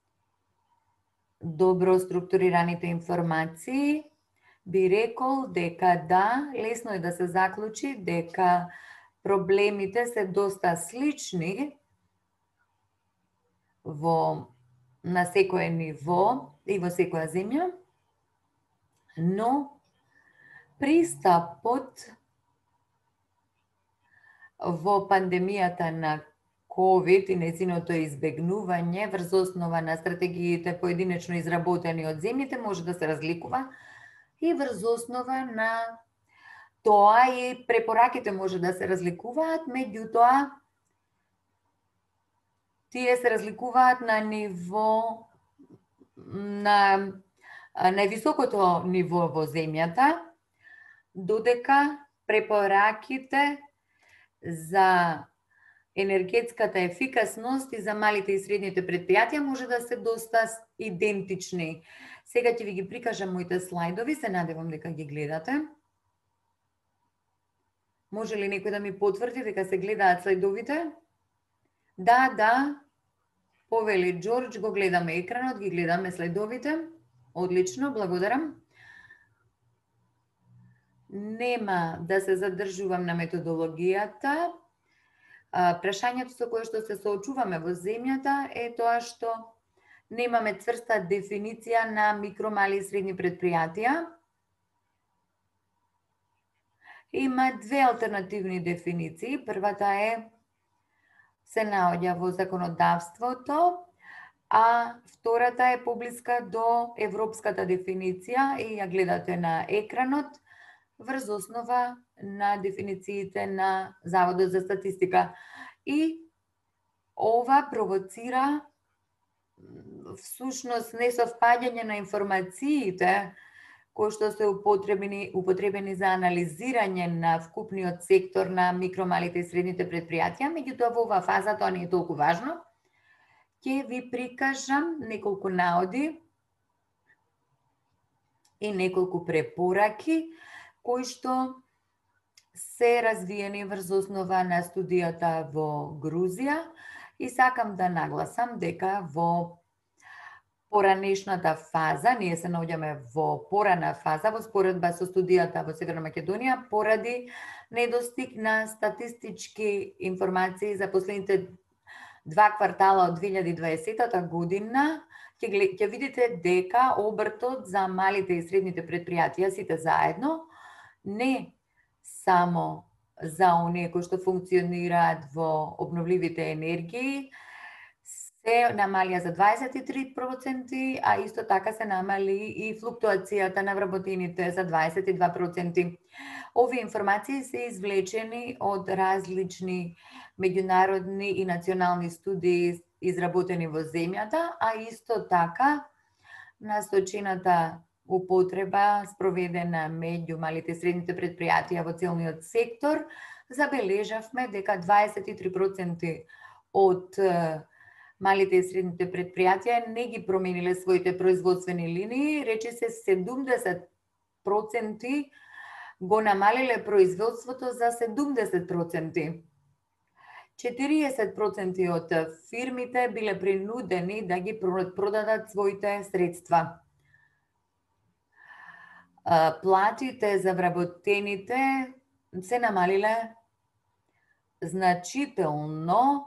добро структурираните информации. Би рекол дека да, лесно е да се заклучи дека проблемите се доста слични на секое ниво и во секоја земја, но пристапот во пандемијата на COVID и нејзиното избегнување врз основа на стратегиите поединечно изработени од земјите може да се разликува и врз основа на тоа и препораките може да се разликуваат, меѓутоа тие се разликуваат на ниво на највисокото ниво во земјата, додека препораките за енергетската ефикасност и за малите и средните предпријатија може да се доста идентични. Сега ќе ви ги прикажам моите слайдови, се надевам дека ги гледате. Може ли некој да ми потврди дека се гледаат слайдовите? Да, повели Джордж, го гледаме екранот, ги гледаме слайдовите. Одлично, благодарам. Нема да се задржувам на методологијата. Прашањето со кое што се соочуваме во земјата е тоа што немаме цврста дефиниција на микро, мали и средни предпријатија. Има две алтернативни дефиниции. Првата се наоѓа во законодавството, а втората е поблиска до европската дефиниција и ја гледате на екранот врз основа на дефинициите на Заводот за статистика. И ова провоцира всушност несовпаѓање на информациите кои што се употребени за анализирање на вкупниот сектор на микро, малите и средните предпријатија, меѓутоа во оваа фаза тоа не е толку важно. Ќе ви прикажам неколку наоди и неколку препораки кои што се развиени врз основа на студијата во Грузија и сакам да нагласам дека во поранешната фаза, ние се наоѓаме во порана фаза во споредба со студијата во Северна Македонија поради недостиг на статистички информации за последните 2 квартала од 2020 година, ќе видите дека обртот за малите и средните предпријатија сите заедно, не само за оние кои што функционираат во обновливите енергии, се намалија за 23%, а исто така се намали и флуктуацијата на вработените за 22%. Овие информации се извлечени од различни меѓународни и национални студии изработени во земјата, а исто така насочената употреба спроведена меѓу малите и средните предпријатија во целниот сектор, забележавме дека 23% од малите и средните предпријатија не ги промениле своите производствени линии, речиси 70% го намалиле производството за 70%. 40% од фирмите биле принудени да ги продадат своите средства. Платите за вработените се намалиле значително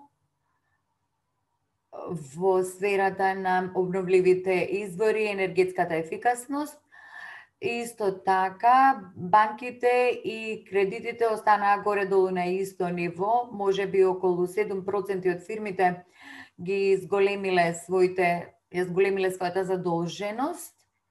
во сферата на обновливите извори, енергетската ефикасност. Исто така, банките и кредитите останаа горе-долу на исто ниво, може би околу 7% од фирмите ги зголемиле својата задолженост.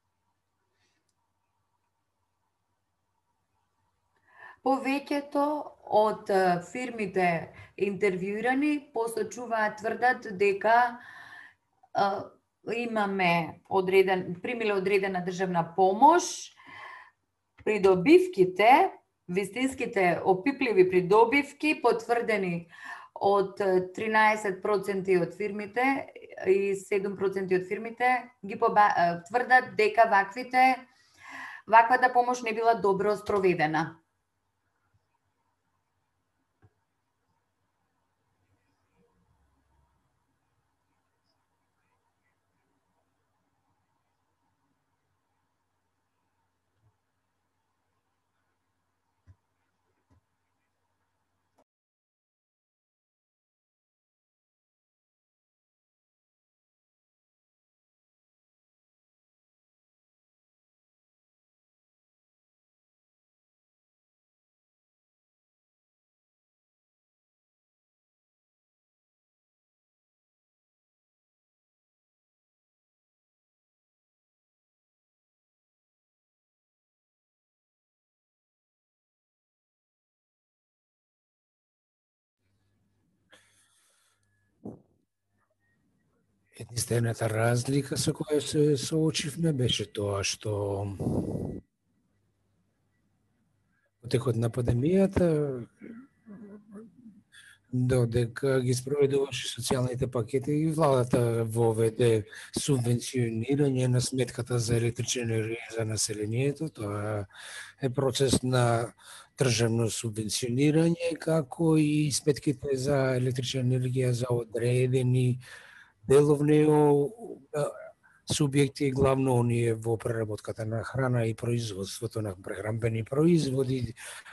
Повеќето од фирмите интервјуирани посочуваат, тврдат дека имаме примиле одредена државна помош. Придобивките, вистинските опипливи придобивки, потврдени од 13% од фирмите и 7% од фирмите, ги тврдат дека ваквата помош не била добро спроведена. Единствената разлика со која се соочивме беше тоа што во текот на пандемијата додека ги спроведуваше социјалните пакети и владата воведе субвенционирање на сметката за електрична енергија за населението. Тоа е процес на државно субвенционирање, како и сметките за електрична енергија за одредени деловни субјекти, главно оние во преработката на храна и производството на прехранбени производи.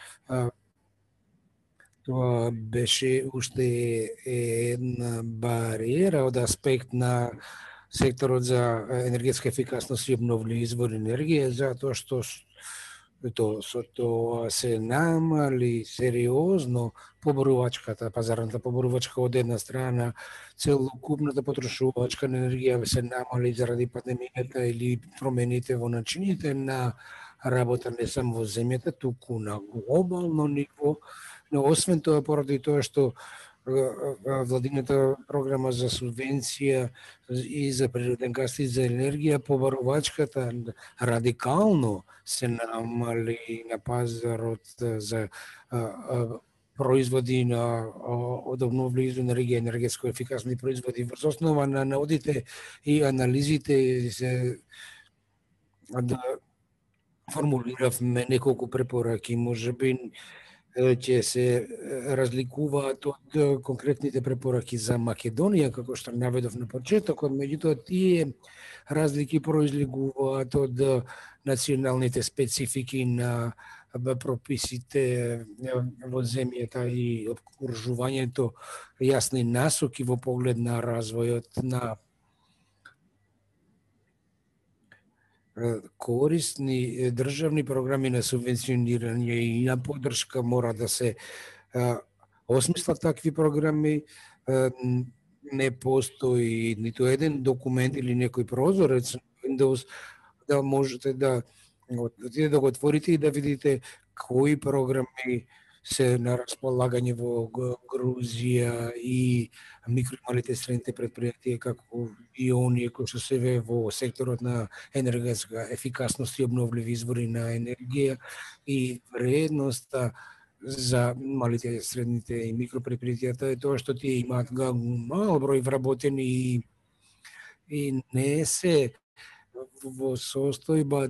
Тоа беше уште една бариера од аспект на секторот за енергетска ефикасност и обновливи извори енергија, затоа што со тоа се намали сериозно поборувачката, пазарната поборувачка од една страна, целокупната потрошувачка на енергија се намали заради пандемијата или промените во начините на работа не само во земјата, туку на глобално ниво. Но освен тоа, поради тоа што владината програма за субвенција и за природен газ и за енергија, побарувачката радикално се намали на пазарот за производи од обновливи енергија, енергетско ефикасни производи. Врз основа на наудите и анализите се формулиравме неколку препораки, можеби ќе се разликуваат од конкретните препораки за Македонија, како што наведов на почетокот, меѓутоа тие разлики произлегуваат од националните специфики на прописите во земјата и обкружувањето, јасни насоки во поглед на развојот на корисни државни програми на субвенционирање и на поддршка мора да се осмислат такви програми. Не постои ниту еден документ или некој прозорец Windows да можете да го отворите и да видите кои програми се на располагање во Грузија и микро и малите средните предпријатија, како и оние кои што се во секторот на енергетска ефикасност и обновливи извори на енергија, и вредноста за малите, средните и микропредпријатијата е тоа што тие имаат мал број вработени и не се во состојба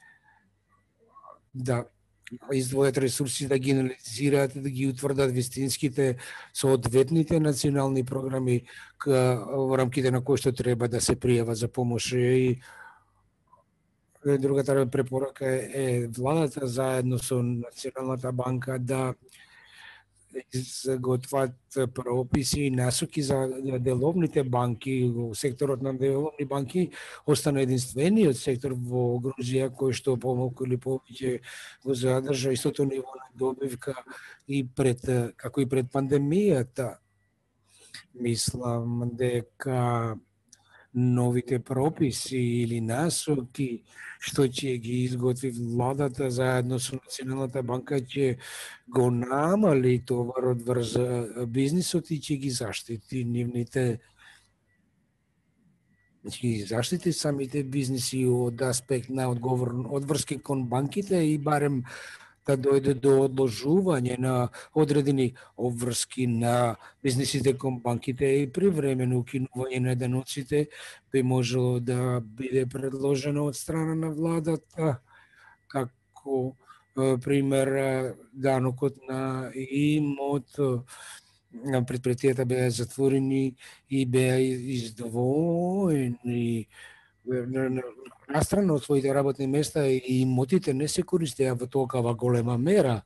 да издвојат ресурси, да ги анализираат, да ги утврдат вистинските соодветните национални програми во рамките на кои што треба да се пријава за помош. И другата препорака е владата заедно со Националната банка да изготват прописи и насоки за деловните банки. Секторот на деловни банки остана единствениот сектор во Грузија кој што помалку или повеќе го задржа истото ниво на добивка и како и пред пандемијата. Мислам дека новите прописи или насоки што ќе ги изготви владата заедно со Националната банка ќе го намали товарот врз бизнисот и ќе ги заштити нивните Значи, заштити самите бизниси од аспект на одврски кон банките и барем да дојде до одложување на одредени обврски на бизнисите кон банките и привремено укинување на даноците би можело да биде предложено од страна на владата, како пример данокот на имот, предпријатијата беа затворени и беа издвоени настрана од своите работни места и имотите не се користеа во толкова голема мера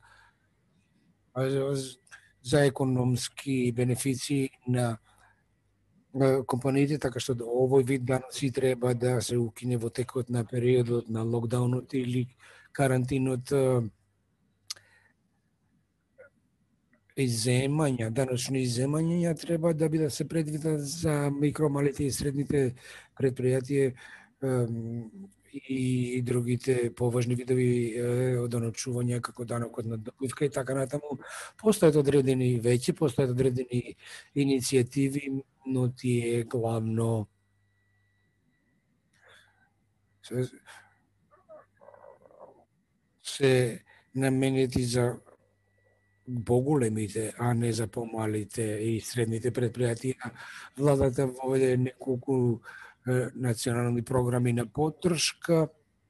за економски бенефиции на компаниите, така што овој вид даноци треба да се укине во текот на периодот на локдаунот или карантинот. Иземања, даночни иземања треба да бидат се предвидат за микро, малите и средните предпријатија и другите поважни видови даночувања како данокот на добивка и така натаму. Постојат одредени иницијативи, но тие главно се наменети за поголемите, а не за помалите и средните предпријатија. Владата воведе неколку национални програми на поддршка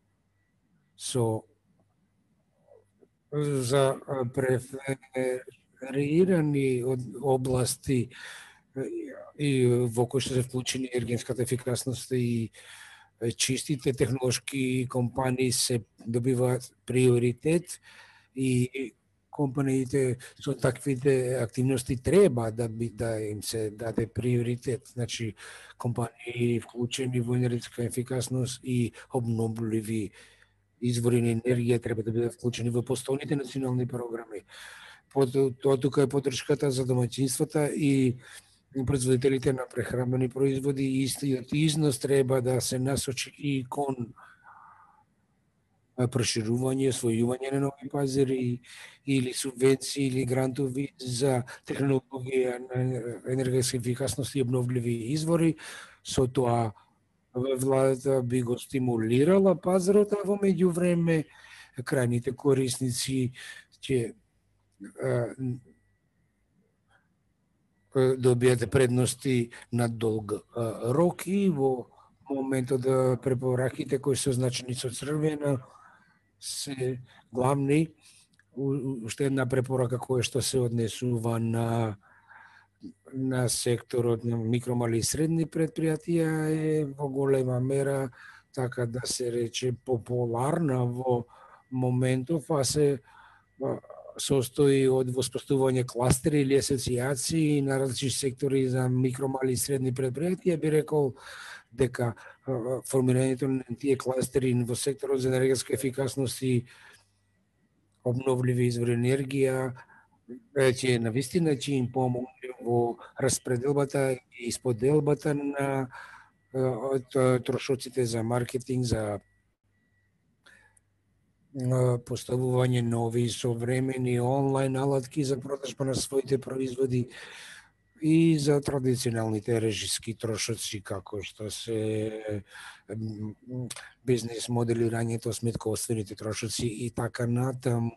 за преферирани области и во кои што се вклучени енергетската ефикасност и чистите технолошки компании се добиваат приоритет и компаниите со таквите активности треба да им се даде приоритет. Значи, компании вклучени во енергетска ефикасност и обновливи извори на енергија треба да бидат вклучени во постојните национални програми. Тоа тука е поддршката за домаќинствата и производителите на прехранбени производи и истиот износ треба да се насочи и кон проширување, освојување на нови пазари или субвенции или грантови за технологија на енергетска ефикасност и обновливи извори. Со тоа владата би го стимулирала пазарот, а во меѓувреме крајните корисници ќе добијате предности на долг рок и во моментот да препораките кои се означени со црвено се главни. Уште една препорака која што се однесува на секторот на микро, мали и средни предпријатија е во голема мера, така да се рече, популарна во моментов, а се состои од воспоставување кластери или асоцијации на различни сектори за микро, мали и средни предпријатија. Би рекол дека формирањето на тие кластери во секторот за енергетска ефикасност и обновливи извори енергија ќе навистина ќе им помогне во распределбата и исподелбата на трошоците за маркетинг, за поставување нови современи онлайн алатки за продажба на своите производи и за традиционалните режиски трошоци, како што се бизнес моделирањето, сметководствените трошоци и така натаму.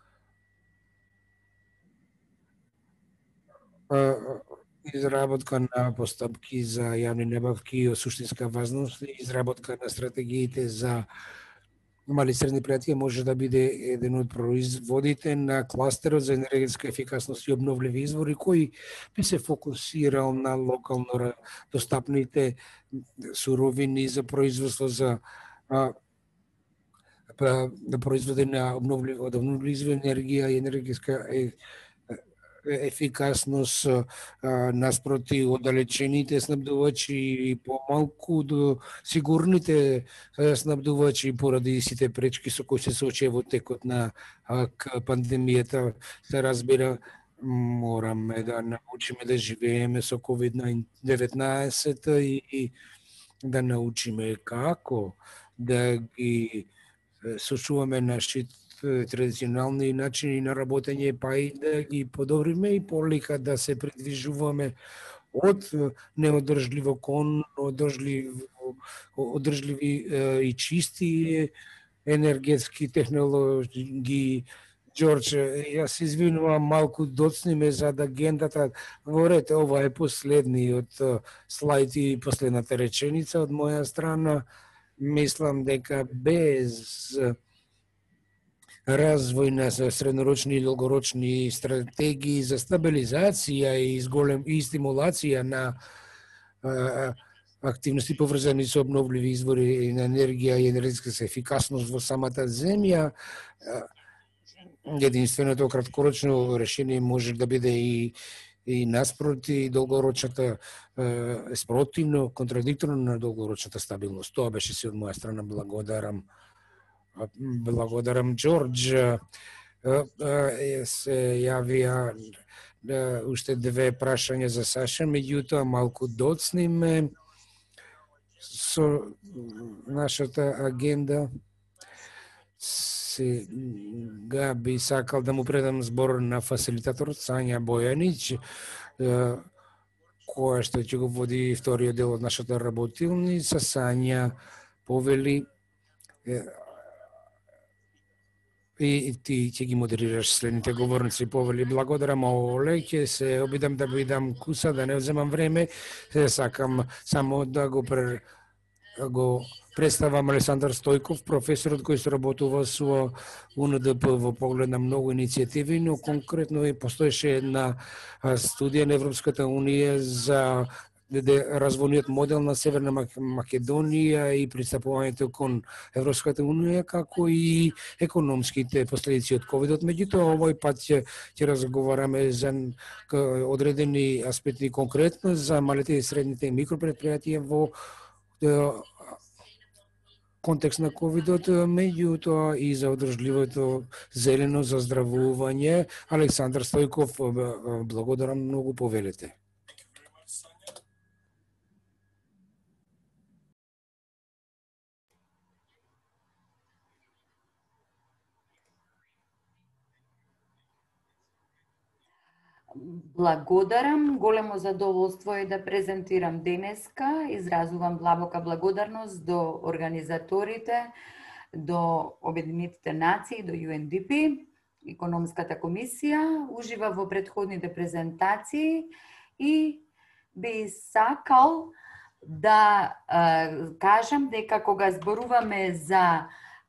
Изработка на постапки за јавни набавки од суштинска важност, изработка на стратегиите за мали и средни предпријатија може да биде еден од производите на кластерот за енергетска ефикасност и обновливи извори, кој би се фокусирал на локално достапните суровини за производство за производи на обновливи извори енергија и енергетска ефикасност наспроти оддалечените снабдувачи и помалку до сигурните снабдувачи поради сите пречки со кои се соочува во текот на пандемијата. Се разбира, мораме да научиме да живееме со COVID-19 и да научиме како да ги сочуваме нашите традиционални начини на работење, па и да ги подобриме и полека да се придвижуваме од неодржливо кон одржливо одржливи и чисти енергетски технологии. Џорџ, јас се извинувам, малку доцниме за агендата. Во ред, ова е последниот слайд и последната реченица од моја страна. Мислам дека без развој на среднорочни и долгорочни стратегии за стабилизација и стимулација на активности поврзани со обновливи извори на енергија и енергетска ефикасност во самата земја, единственото краткорочно решение може да биде и наспроти долгорочната, спротивно, контрадикторно на долгорочната стабилност. Тоа беше се од моја страна. Благодарам. Благодарам, Џорџ. Се јавија уште две прашања за Саша, меѓутоа малку доцниме со нашата агенда. Сега би сакал да му предам збор на фасилитаторот Сања Бојанич, која што ќе го води вториот дел од нашата работилница. Сања повели и ти ќе ги модерираш следните говорници. Повели, благодарам, Оле, ќе се обидам да бидам куса, да не вземам време. Сакам само да го представам Александар Стојков, професорот кој се работува со УНДП во поглед на многу иницијативи, но конкретно постоеше една студија на Европската Унија за развојниот модел на Северна Македонија и пристапувањето кон Европската Унија, како и економските последици од ковидот. Меѓутоа, овој пат ќе разговараме за одредени аспекти конкретно за малите и средните микропредпријатија во контекст на ковидот, меѓутоа и за одржливото зелено заздравување. Александар Стојков, благодарам многу, повелете. Благодарам, големо задоволство е да презентирам денеска. Изразувам длабока благодарност до организаторите, до Обединетите нации, до UNDP, Економската комисија. Ужива во претходните презентации и би сакал да кажам дека кога зборуваме за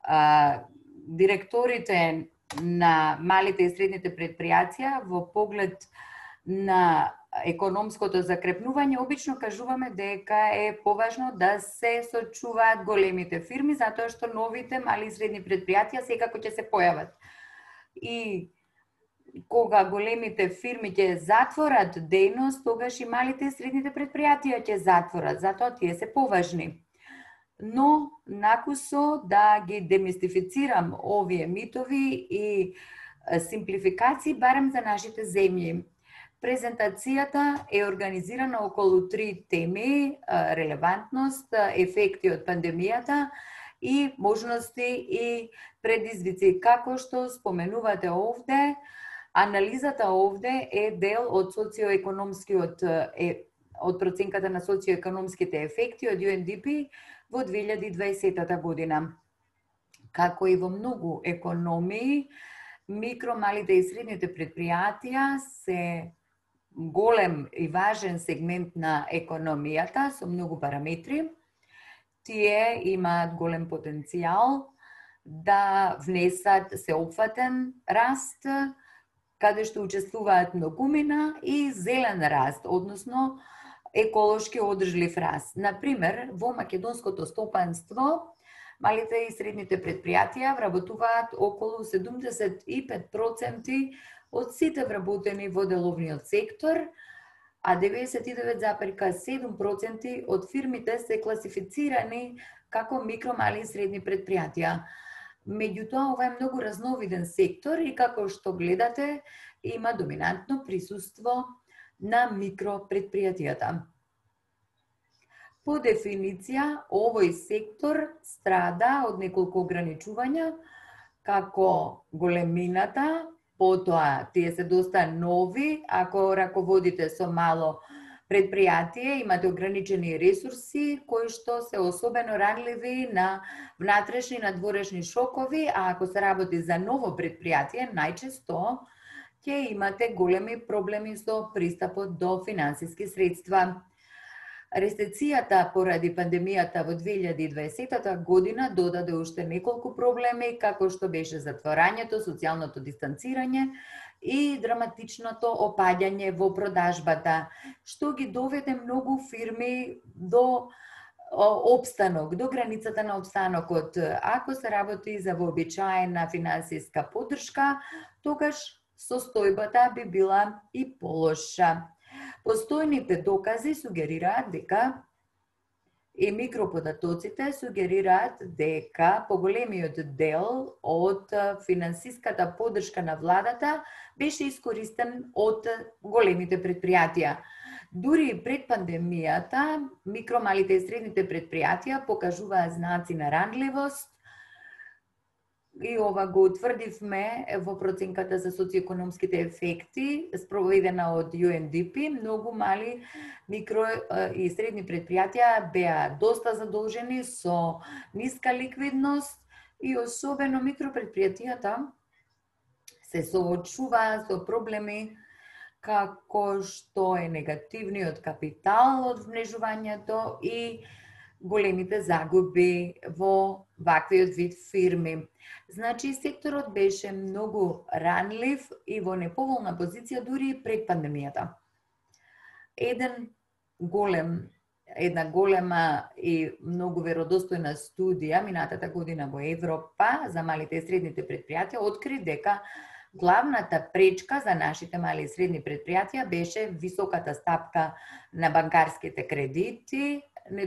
директорите на малите и средните предпријатија во поглед на економското закрепнување, обично кажуваме дека е поважно да се сочуваат големите фирми, затоа што новите мали и средни предпријатија секако ќе се појават. И кога големите фирми ќе затворат дејност, тогаш и малите и средните предпријатија ќе затворат, затоа тие се поважни. Но накусо да ги демистифицирам овие митови и симплификации барем за нашите земји. Презентацијата е организирана околу 3 теми: релевантност, ефекти од пандемијата и можности и предизвици. Како што споменувате овде, анализата овде е дел од социоекономскиот од проценката на социоекономските ефекти од UNDP во 2020 година. Како и во многу економии, микро, малите и средните предпријатија се голем и важен сегмент на економијата со многу параметри. Тие имаат голем потенцијал да внесат сеопфатен раст, каде што учествуваат многумина и зелен раст, односно еколошки одржлив раст. Например, во македонското стопанство, малите и средните предпријатија вработуваат околу 75% од сите вработени во деловниот сектор, а 99,7% од фирмите се класифицирани како микро, мали и средни предпријатија. Меѓутоа, ова е многу разновиден сектор и како што гледате, има доминантно присуство на микропредпријатијата. По дефиниција, овој сектор страда од неколку ограничувања, како големината, потоа тие се доста нови, ако раководите со мало предпријатие имате ограничени ресурси кои што се особено ранливи на внатрешни и надворешни шокови, а ако се работи за ново предпријатие, најчесто ќе имате големи проблеми со пристапот до финансиски средства. Рецесијата поради пандемијата во 2020 година додаде уште неколку проблеми, како што беше затворањето, социјалното дистанцирање и драматичното опаѓање во продажбата, што ги доведе многу фирми до опстанок, до границата на опстанокот. Ако се работи за вообичаена финансиска поддршка, тогаш состојбата би била и полоша. Постојните докази сугерираат дека и микроподатоците сугерираат дека поголемиот дел од финансиската поддршка на владата беше искористен од големите предпријатија. Дури пред пандемијата, микро, малите и средните предпријатија покажуваа знаци на ранливост, и ова го утврдивме во проценката за социоекономските ефекти, спроведена од UNDP. Многу мали, микро и средни предпријатија беа доста задолжени со ниска ликвидност и особено микропредпријатијата се соочуваа со проблеми како што е негативниот капитал од внежувањето и големите загуби во ваквиот вид фирми. Значи, секторот беше многу ранлив и во неповолна позиција дури пред пандемијата. Една голема и многу веродостојна студија минатата година во Европа за малите и средните предпријатија откри дека главната пречка за нашите мали и средни предпријатија беше високата стапка на банкарските кредити,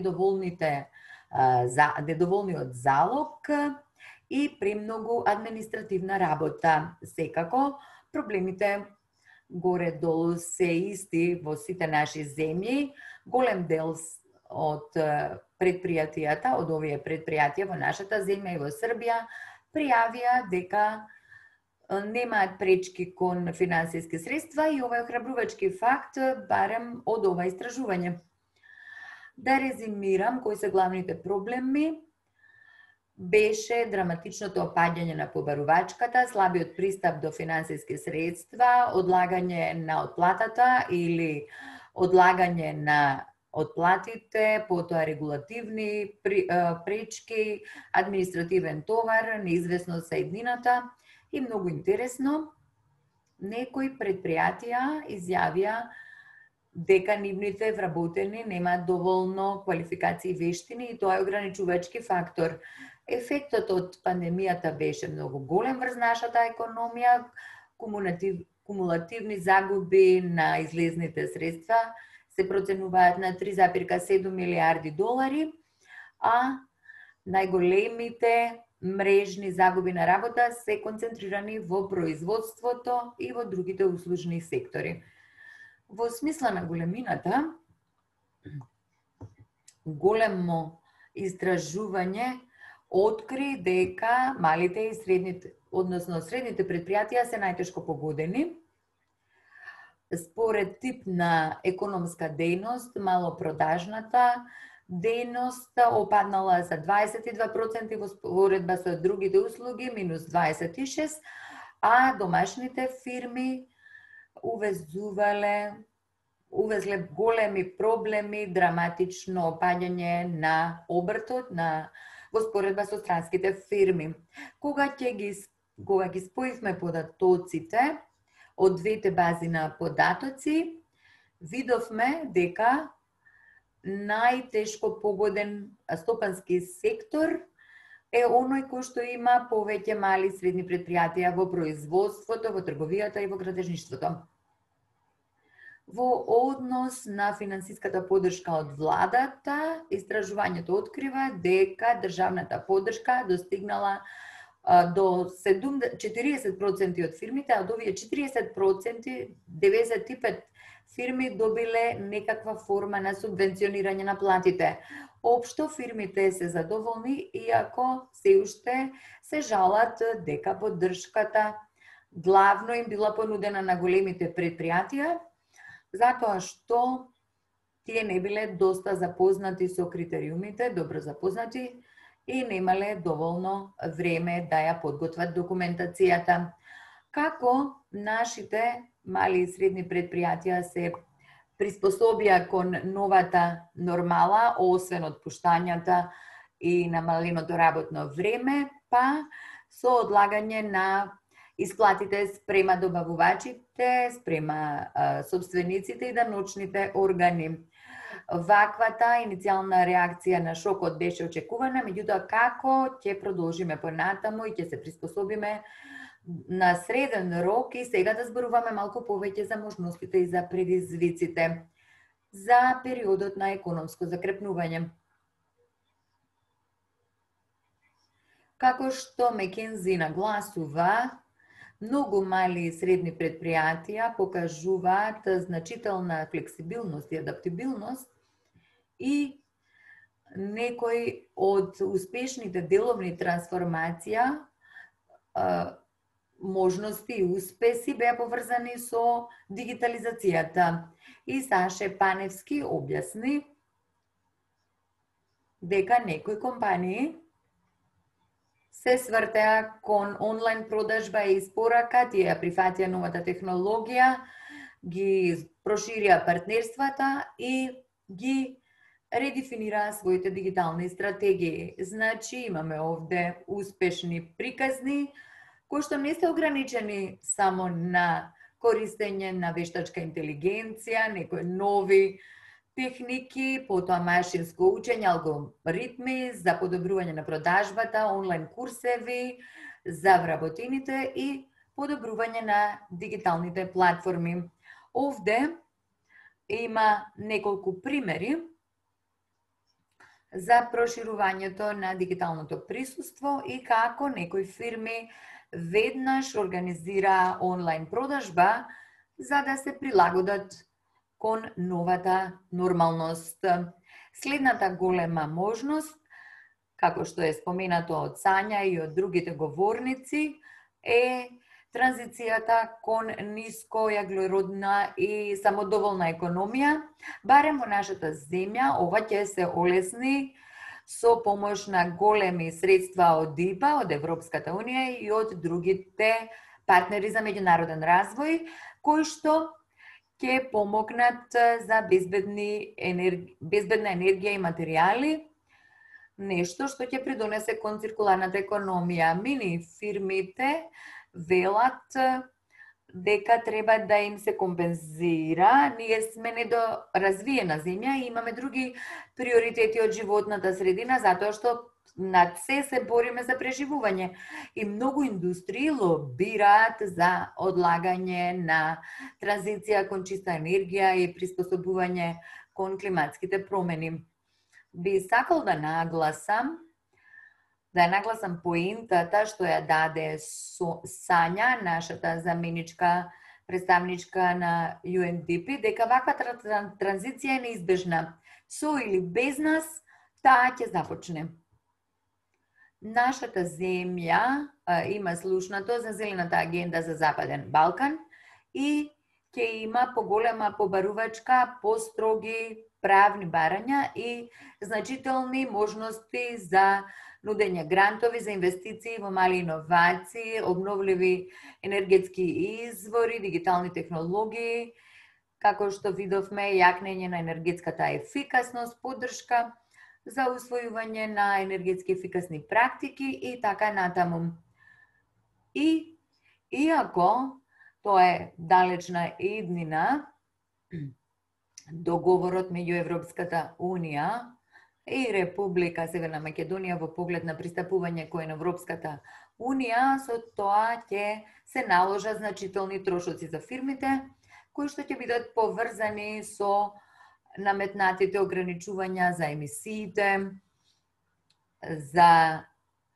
недоволниот залог и премногу административна работа. Секако, проблемите горе-долу се исти во сите наши земји. Голем дел од предпријатијата, од овие предпријатија во нашата земја и во Србија, пријавија дека немаат пречки кон финансиски средства и ова е охрабрувачки факт, барем од ова истражување. Да резимирам кои се главните проблеми. Беше драматичното опаѓање на побарувачката, слабиот пристап до финансиски средства, одлагање на отплатата или одлагање на отплатите, потоа регулативни пречки, административен товар, неизвестност за еднината и многу интересно, некои предпријатија изјавија дека нивните вработени немаат доволно квалификации и вештини и тоа е ограничувачки фактор. Ефектот од пандемијата беше многу голем врз нашата економија, кумулативни загуби на излезните средства се проценуваат на 3,7 милиарди долари, а најголемите мрежни загуби на работа се концентрирани во производството и во другите услужни сектори. Во смисла на големината, големо истражување откри дека малите и средните, односно средните предпријатија се најтешко погодени. Според тип на економска дејност, малопродажната дејност опаднала за 22% во споредба со другите услуги, минус 26%, а домашните фирми увезле големи проблеми, драматично опаѓање на обртот во споредба со странските фирми. Кога ги споивме податоците од двете бази на податоци, видовме дека најтешко погоден стопански сектор е оној кој што има повеќе мали и средни предпријатија во производството, во трговијата и во градежништвото. Во однос на финансиската поддршка од владата, истражувањето открива дека државната поддршка достигнала до 40% од фирмите, а од овие 40%, 95 фирми добиле некаква форма на субвенционирање на платите. Општо фирмите се задоволни, иако се уште се жалат дека поддршката главно им била понудена на големите предпријатија, затоа што тие не биле доста запознати со критериумите, добро запознати и немале доволно време да ја подготват документацијата. Како нашите мали и средни предпријатија се приспособија кон новата нормала, освен отпуштањата и намаленото работно време, па со одлагање на исплатите спрема добавувачите, спрема собствениците и даночните органи. Ваквата иницијална реакција на шокот беше очекувана, меѓутоа како ќе продолжиме понатаму и ќе се приспособиме на среден рок и сега да зборуваме малку повеќе за можностите и за предизвиците за периодот на економско закрепнување. Како што Макензи нагласува, многу мали и средни предпријатија покажуваат значителна флексибилност и адаптибилност и некои од успешните деловни трансформација можности и успеси беа поврзани со дигитализацијата. И Саше Паневски објасни дека некои компании се свртеа кон онлайн продажба и испорака, тие ја прифатија новата технологија, ги проширија партнерствата и ги редефинираа своите дигитални стратегии. Значи, имаме овде успешни приказни, кои што не се ограничени само на користење на вештачка интелигенција, некои нови техники, потоа машинско учење, алгоритми за подобрување на продажбата, онлайн курсеви за вработените и подобрување на дигиталните платформи. Овде има неколку примери за проширувањето на дигиталното присуство и како некои фирми веднаш организира онлайн продажба за да се прилагодат кон новата нормалност. Следната голема можност, како што е споменато од Сања и од другите говорници, е транзицијата кон нискојаглеродна и самодоволна економија. Барем во нашата земја ова ќе се олесни со помош на големи средства од ИПА, од Европската унија и од другите партнери за меѓународен развој, кои што ќе помогнат за безбедна енергија и материјали, нешто што ќе придонесе кон циркуларната економија. Мини фирмите велат дека треба да им се компензира. Ние сме недоразвиена земја и имаме други приоритети од животната средина, затоа што над се бориме за преживување. И многу индустрии лобираат за одлагање на транзиција кон чиста енергија и приспособување кон климатските промени. Би сакал да нагласам поентата што ја даде Сања, нашата заменичка представничка на UNDP, дека ваква транзиција е неизбежна. Со или без нас, таа ќе започне. Нашата земја има слушнато за зелената агенда за Западен Балкан и ќе има поголема побарувачка, построги правни барања и значителни можности за нудење грантови за инвестиции во мали иновации, обновливи енергетски извори, дигитални технологии, како што видовме, јакнење на енергетската ефикасност, поддршка за усвојување на енергетски ефикасни практики и така натаму. И иако тоа е далечна иднина, договорот меѓу Европската унија и Република Северна Македонија во поглед на пристапување кон Европската унија, со тоа ќе се наложат значителни трошоци за фирмите, кои што ќе бидат поврзани со наметнатите ограничувања за емисиите, за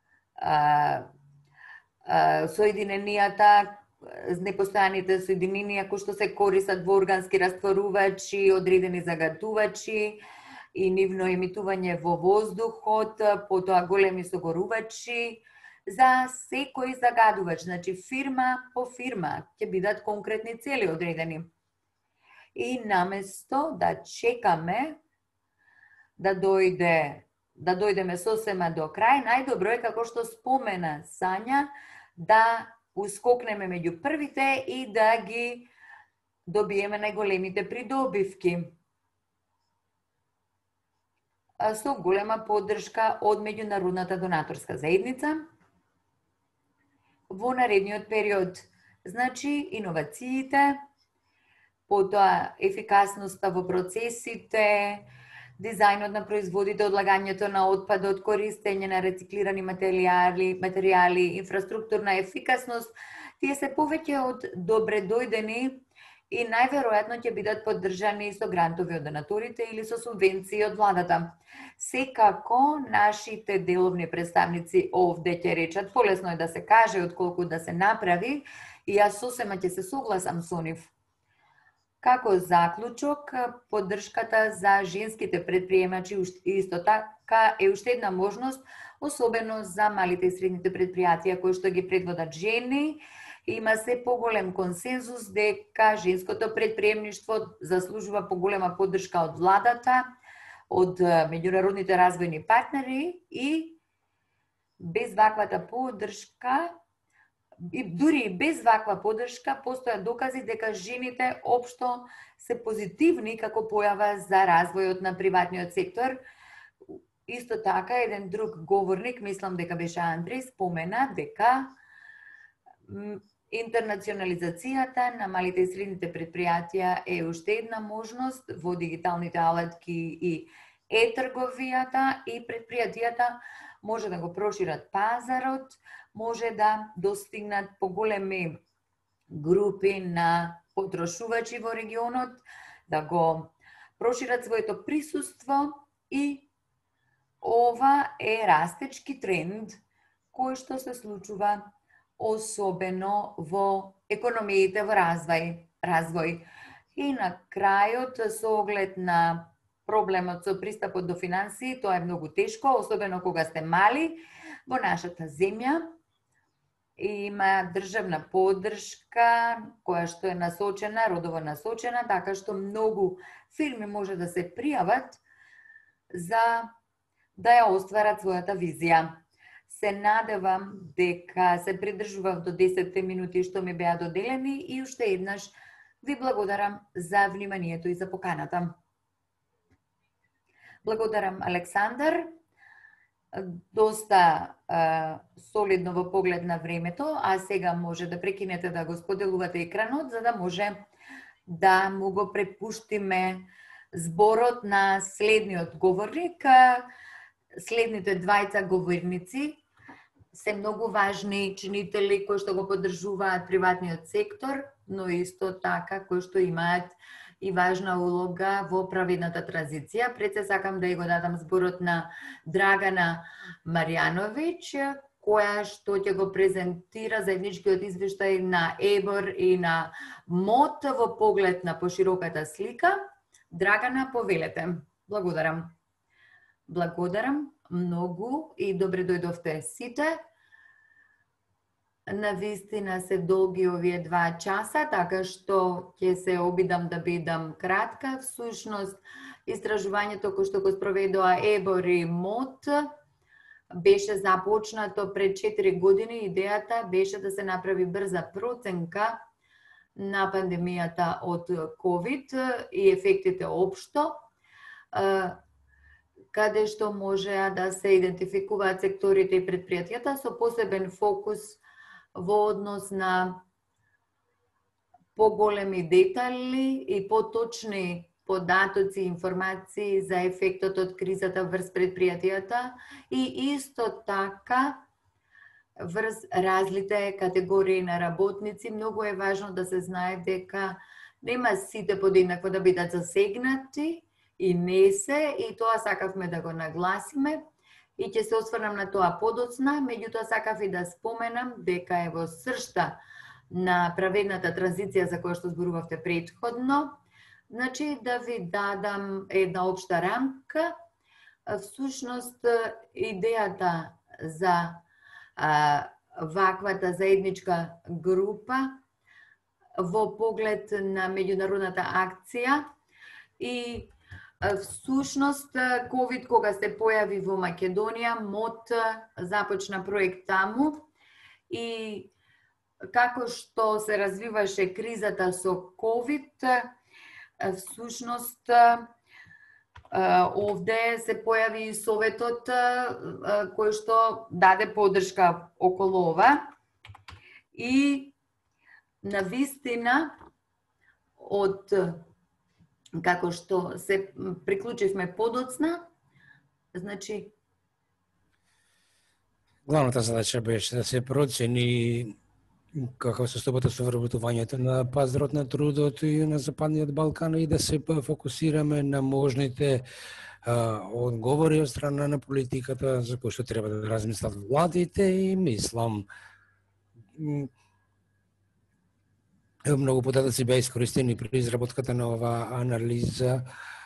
соединенијата, непостојаните соединенија кои што се користат во органски растворувачи, одредени загадувачи и нивно емитување во воздухот, потоа големи согорувачи, за секој загадувач, значи фирма по фирма ќе бидат конкретни цели одредени. И наместо да чекаме да дојдеме сосема до крај, најдобро е, како што спомена Сања, да ускокнеме меѓу првите и да ги добиеме најголемите придобивки. Со голема поддршка од меѓународната донаторска заедница во наредниот период. Значи, иновациите, потоа ефикасноста во процесите, дизајнот на производите, одлагањето на отпадот, користење на рециклирани материјали, инфраструктурна ефикасност, тие се повеќе од добре дојдени и најверојатно ќе бидат поддржани со грантови од донаторите или со субвенции од владата. Секако, нашите деловни представници овде ќе речат, полесно е да се каже отколку да се направи, и јас сосема ќе се согласам со нив. Како заклучок, поддршката за женските предприемачи исто така е уште една можност, особено за малите и средните предпријатија кои што ги предводат жени. Има се поголем консензус дека женското предприемништво заслужува поголема поддршка од владата, од меѓународните развојни партнери и без ваквата поддршка, и дури и без ваква поддршка, постојат докази дека жените општо се позитивни како појава за развојот на приватниот сектор. Исто така, еден друг говорник, мислам дека беше Андреј, спомена дека интернационализацијата на малите и средните предпријатија е уште една можност во дигиталните алатки и е-трговијата, и предпријатијата може да го прошират пазарот, може да достигнат поголеми групи на потрошувачи во регионот, да го прошират своето присуство, и ова е растечки тренд кој што се случува особено во економиите во развој. И на крајот, со оглед на проблемот со пристапот до финансии, тоа е многу тешко, особено кога сте мали. Во нашата земја има државна поддршка која што е насочена, родово насочена, така што многу фирми може да се пријават за да ја остварат својата визија. Се надевам дека се придржував до 10 минути што ми беа доделени и уште еднаш ви благодарам за вниманието и за поканата. Благодарам, Александар. Доста солидно во поглед на времето, а сега може да прекинете да го споделувате екранот, за да може да му го препуштиме зборот на следниот говорник. Следните двајца говорници се многу важни чинители кои што го поддржуваат приватниот сектор, но исто така кои што имаат и важна улога во праведната транзиција. Пред се сакам да ја го дадам зборот на Драгана Марјановиќ, која што ќе го презентира заедничкиот извештај на ЕБОР и на МОТ во поглед на пошироката слика. Драгана, повелете. Благодарам. Благодарам многу и добре дојдовте сите. Навистина се долги овие 2 часа, така што ќе се обидам да бидам кратка. Всушност, истражувањето кој што го спроведоа ЕБОР и МОТ беше започнато пред 4 години. Идејата беше да се направи брза проценка на пандемијата од COVID и ефектите општо, каде што може да се идентификуваат секторите и предпријатијата со посебен фокус во однос на поголеми детали и поточни податоци и информации за ефектот од кризата врз предпријатијата и исто така врз разлите категории на работници. Многу е важно да се знае дека нема сите подеднакво да бидат засегнати и не се, и тоа сакавме да го нагласиме. И ќе се осврнам на тоа подоцна, меѓутоа сакав и да споменам дека е во сршта на праведната транзиција за која што зборувавте претходно. Значи, да ви дадам една општа рамка. Всушност, идејата за ваквата заедничка група во поглед на меѓународната акција и всушност COVID кога се појави во Македонија, МОТ започна проект таму и како што се развиваше кризата со COVID, всушност овде се појави и советот кој што даде поддршка околу ова и навистина од како што се приклучивме подоцна, значи главната задача беше да се процени како се стопата со вработувањето на пазарот на трудот и на Западниот Балкан и да се фокусираме на можните одговори од страна на политиката за кои што треба да размислат владите и мислам многу податоци беа искористени при изработката на оваа анализа.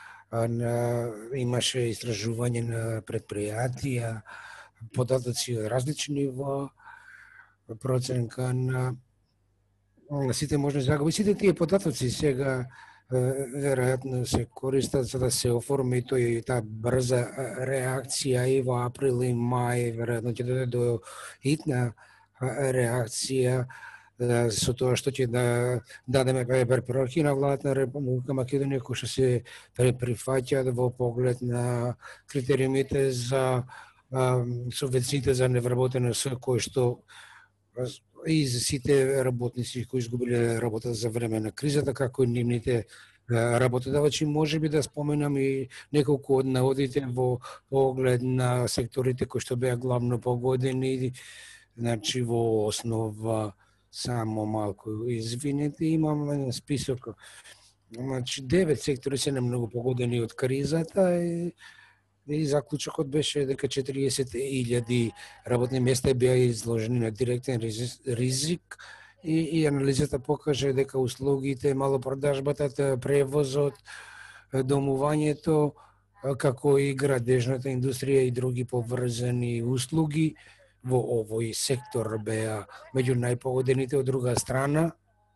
Имаше истражување на предпријатија, податоци од различни нива, проценка на сите можни загуби. Сите тие податоци сега веројатно се користат за да се оформи таа брза реакција и во април и мај веројатно ќе дојде до хитна реакција со тоа што ќе да дадеме препораки на владата на Република Македонија кои што се прифаќаат во поглед на критериумите за субвенциите за невработеност кои што и за сите работници кои изгубиле работа за време на кризата, како и нивните работодавачи. Можеби да споменам и неколку од наводите во поглед на секторите кои што беа главно погодени, значи во основа само малку извинете, имам еден список. Значи 9 сектори се многу погодени од кризата и заклучокот беше дека 40.000 работни места беа изложени на директен ризик и анализата покаже дека услугите, малопродажбата, превозот, домувањето, како и градежната индустрија и други поврзани услуги во овој сектор беа меѓу најпогодените. Од друга страна,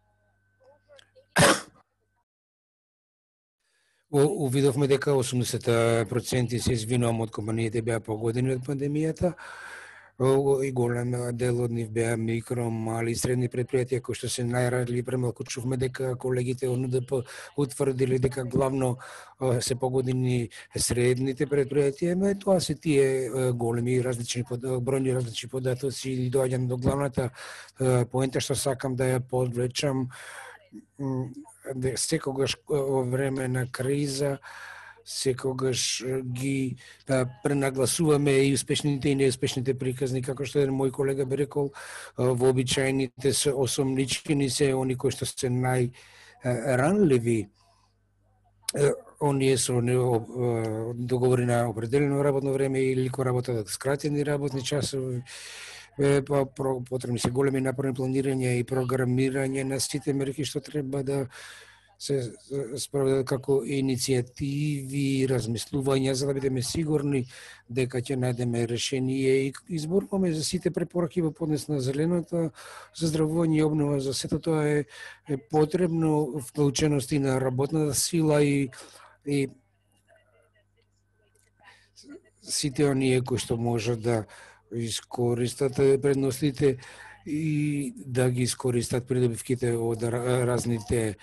увидовме дека 80% се извинувам од компаниите беа погодени од пандемијата и голем дел од нив беа микро, мали и средни предпријатија кои што се најранливи. Премалку чувме дека колегите од НДП утврдили дека главно се погодени средните предпријатија, но тоа се тие големи различни бројни различни податоци и доаѓам до главната поента што сакам да ја подвлечам. Секогаш во време на криза, секогаш ги пренагласуваме и успешните и неуспешните приказни, како што еден мој колега би рекол, вообичаените се осомничени се они кои што се најранливи, оние со договори на определено работно време или кои работат скратени работни часови. Потребни се големи напори планирање и програмирање на сите мерки што треба да се спроведат како иницијативи, размислувања за да бидеме сигурни дека ќе најдеме решение и изборуваме за сите препораки во поднес на зеленото заздравување и обнова. За сето тоа е потребно вклученост и на работната сила и сите оние кои што можат да искористат предностите и да ги искористат придобивките од разните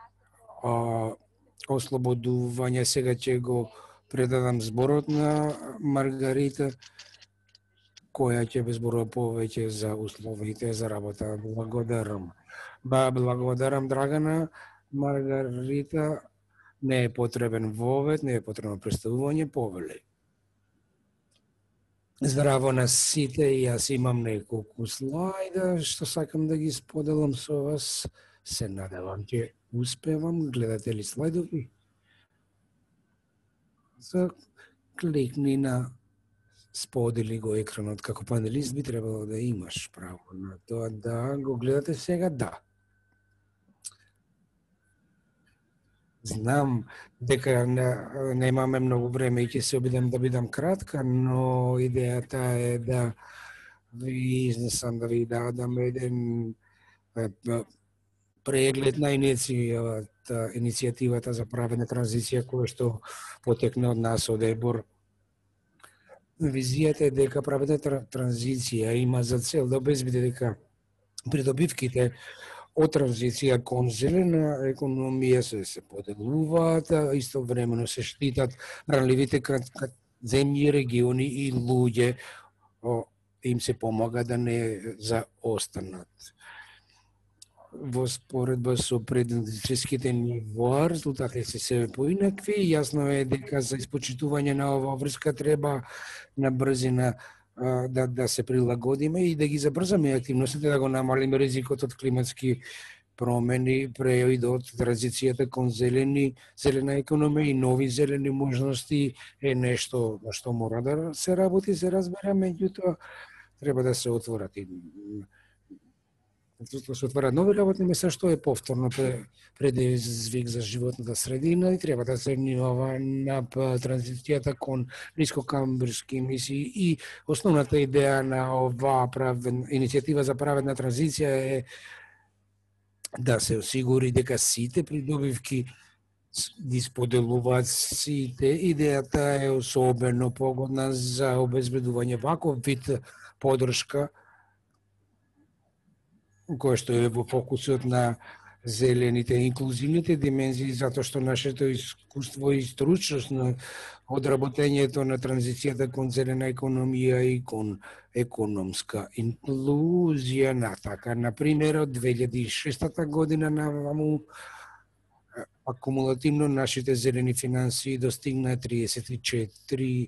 ослободувања. Сега ќе го предадам зборот на Маргарита, која ќе зборува повеќе за условите за работа. Благодарам. Благодарам, Драгана. Маргарита, не е потребен вовед, не е потребно представување, повели. Здраво на сите, и јас имам неколку слайда што сакам да ги споделам со вас. Се надевам ќе успевам. Гледате ли слайдови? Кликни на сподели го екранот. Како панелист би требало да имаш право на тоа. Да, го гледате сега? Да. Знам дека немаме многу време и ќе се обидам да бидам кратка, но идејата е да ви изнесам, да ви дадам еден преглед на иницијативата за праведна транзиција која што потекна од нас од Ебор. Визијата е дека праведна транзиција има за цел да обезбеди дека придобивките од транзиција кон зелена економија се поделуваат, а истовремено се штитат ранливите земји, региони и луѓе, им се помага да не заостанат. Во споредба со прединдустријските нивоа, резултатите се поинакви. Јасно е дека за испочитување на ова врска треба на брзина да се прилагодиме и да ги забрзаме активностите, да го намалиме ризикот од климатски промени, преидот од транзицијата кон зелена економија и нови зелени можности е нешто на што мора да се работи, се разбира, меѓутоа треба да се отворат нови работни места, што е повторно предизвик за животната средина и треба да се внимава на транзицијата кон нискокамбирски емисии. И основната идеја на оваа иницијатива за праведна транзиција е да се осигури дека сите придобивки ги споделуваат сите. Идејата е особено погодна за обезбедување ваков вид поддршка, кој што е во фокусот на зелените и инклузивните димензии, затоа што нашето искуство и стручност на одработењето на транзицијата кон зелена економија и кон економска инклузија натака. Например, од 2006 година наваму акумулативно нашите зелени финансии достигна 34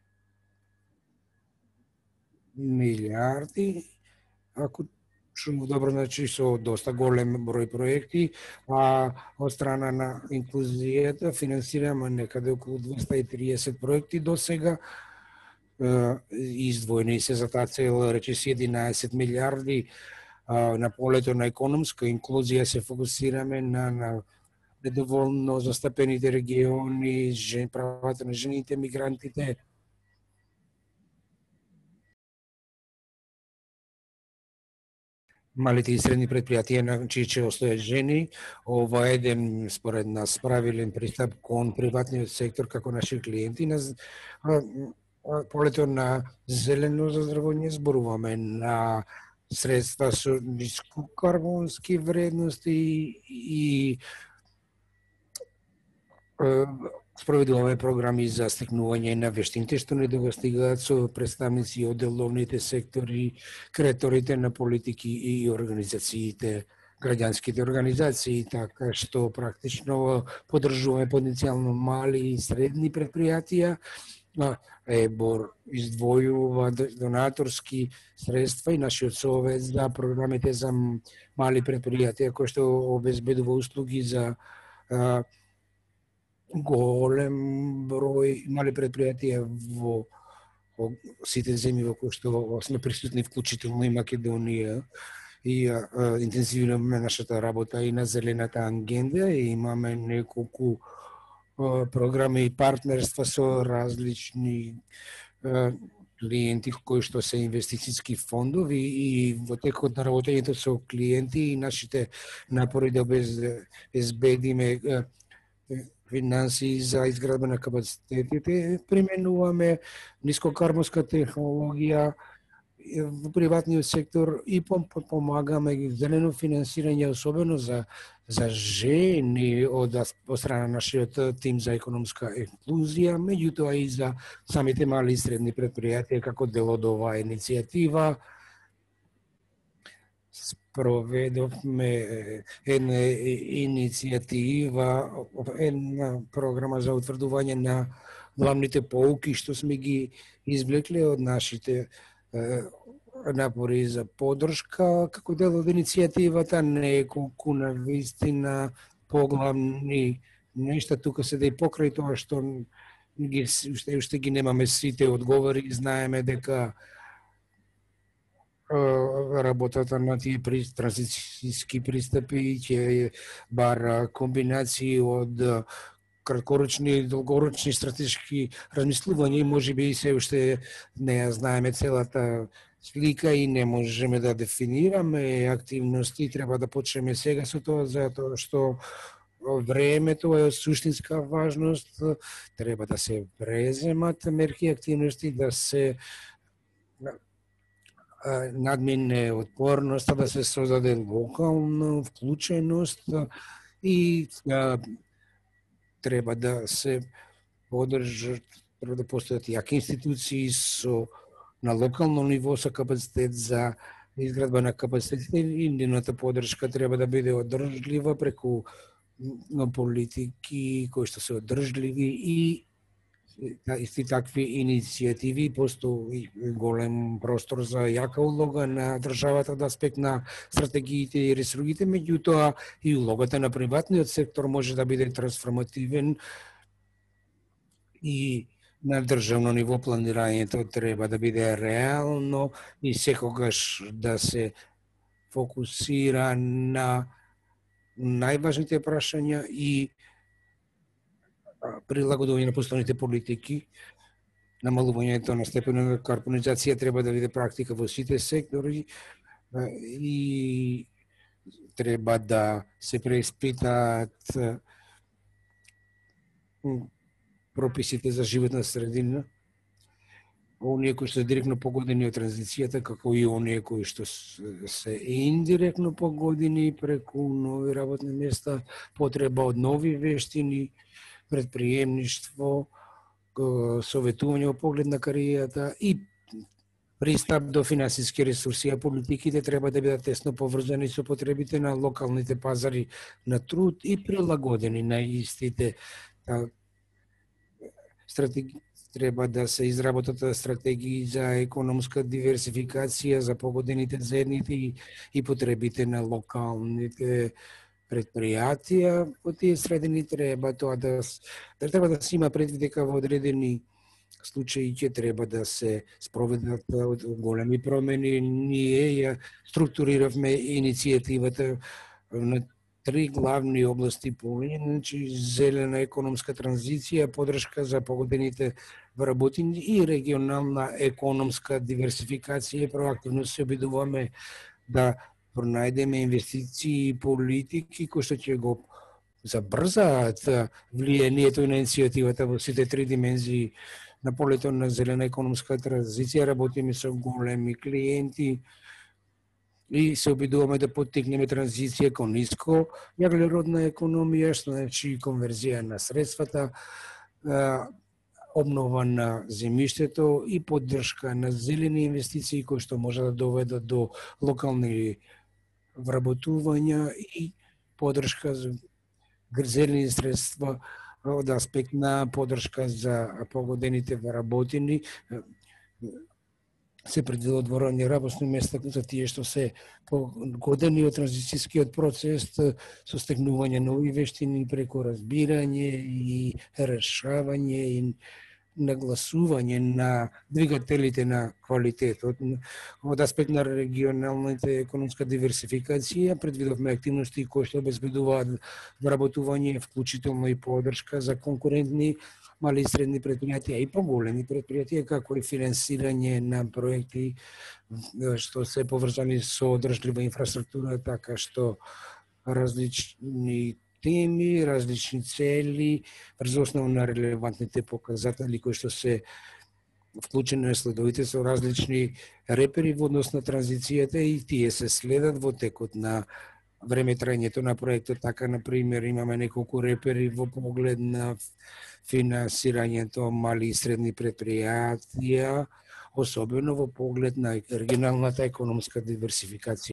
милиарди, ако чув добро, значи со доста голем број проекти, а од страна на инклузијата финансираме некаде околу 230 проекти до сега. Издвоени се за таа цел речиси 11 милиарди. На полето на економска инклузија се фокусираме на недоволно застапените региони, правата на жените, мигрантите. Малите и средни предпријатија на чии остојат жени. Ова е еден, според нас, правилен пристап кон приватниот сектор како наши клиенти. На полето на зелено заздравување зборуваме на средства со нискокарбонски вредности и спроведуваме програми за стекнување на вештините што не достигаат со представници од деловните сектори, креаторите на политики и организациите, граѓанските организации, така што практично поддржуваме потенцијално мали и средни предпријатија. Ебор издвојува донаторски средства и нашиот совет за програмите за мали предпријатија кои што обезбедува услуги за голем број мали предпријатија во сите земји во кои што сме присутни, вклучително и Македонија, и интензивираме нашата работа и на зелената агенда и имаме неколку програми и партнерства со различни клиенти кои што се инвестицијски фондови и во текот на работењето со клиенти и нашите напори да обезбедиме финансии за изградба на капацитетите, применуваме нискокарбонска технологија во приватниот сектор и помагаме зелено финансирање, особено за жени од страна на нашиот тим за економска инклузија, меѓутоа и за самите мали и средни предпријатија како дел од оваа иницијатива. Проведовме една иницијатива, една програма за утврдување на главните поуки што сме ги извлекле од нашите напори за поддршка како дел од иницијативата. Неколку на вистина поглавни нешта тука се да и покрај тоа што уште ги немаме сите одговори, знаеме дека работата на тие транзицијски пристапи ќе бара комбинации од краткорочни и долгорочни стратешки размислувања и можеби и се уште не ја знаеме целата слика и не можеме да дефинираме активности, треба да почнеме сега со тоа, затоа што времето е суштинска важност, треба да се преземат мерки и активности, да се надмине отпорноста, да се создаде локална вклученост и треба да се поддржат, треба да постојат јаки институции на локално ниво со капацитет за изградба на капацитетите и нивната поддршка треба да биде одржлива преку политики кои што се одржливи и исти такви иницијативи. Постои голем простор за јака улога на државата од аспект на стратегиите и ресурсите, меѓутоа и улогата на приватниот сектор може да биде трансформативен и на државно ниво планирањето треба да биде реално и секогаш да се фокусира на најважните прашања и прилагодување на постојните политики. Намалувањето на степенот на карбонизација треба да биде практика во сите сектори и треба да се преиспитаат прописите за животна средина, оние кои што се директно погодени од транзицијата, како и оние кои што се индиректно погодени преку нови работни места, потреба од нови вештини, предприемништво, советување во поглед на кариерата и пристап до финансиски ресурси, а политиките треба да бидат тесно поврзани со потребите на локалните пазари на труд и прилагодени на истите. Треба да се изработат стратегии за економска диверсификација за погодените заедници и потребите на локалните предпријатија. Во тие средини треба тоа да се има предвид дека во одредени случаи ќе треба да се спроведат големи промени. Ние ја структуриравме иницијативата на 3 главни области полење, значи зелена економска транзиција, поддршка за погодените вработени и регионална економска диверсификација. Проактивно се обидуваме да пронајдеме инвестиции и политики кои што ќе го забрзаат влијанието на иницијативата во сите 3 димензии на полето на зелена економска транзиција. Работиме со големи клиенти и се обидуваме да поттикнеме транзиција кон ниско јаглеродна економија, што значи конверзија на средствата, обнова на земјиштето и поддршка на зелени инвестиции кои што може да доведат до локални вработувања и поддршка за зелени средства од аспект на поддршка за погодените вработени. Се предвидува отворање работни места за тие што се погодени од транзицијскиот процес, со стекнување нови вештини преку разбирање и решавање и нагласување на двигателите на квалитетот. Од аспект на регионалната економска диверсификација предвидовме активности кои што обезбедуваат вработување, вклучително и поддршка за конкурентни мали и средни предпријатија и поголеми предпријатија, како и финансирање на проекти што се поврзани со одржлива инфраструктура, така што различни теми, различни цели, врз основа на релевантните показатели кои што се вклучени на следовите со различни репери во однос на транзицијата и тие се следат во текот на време трајањето на проектот. Така, например, имаме неколку репери во поглед на финансирањето мали и средни предпријатија, особено во поглед на регионалната економска диверсификација.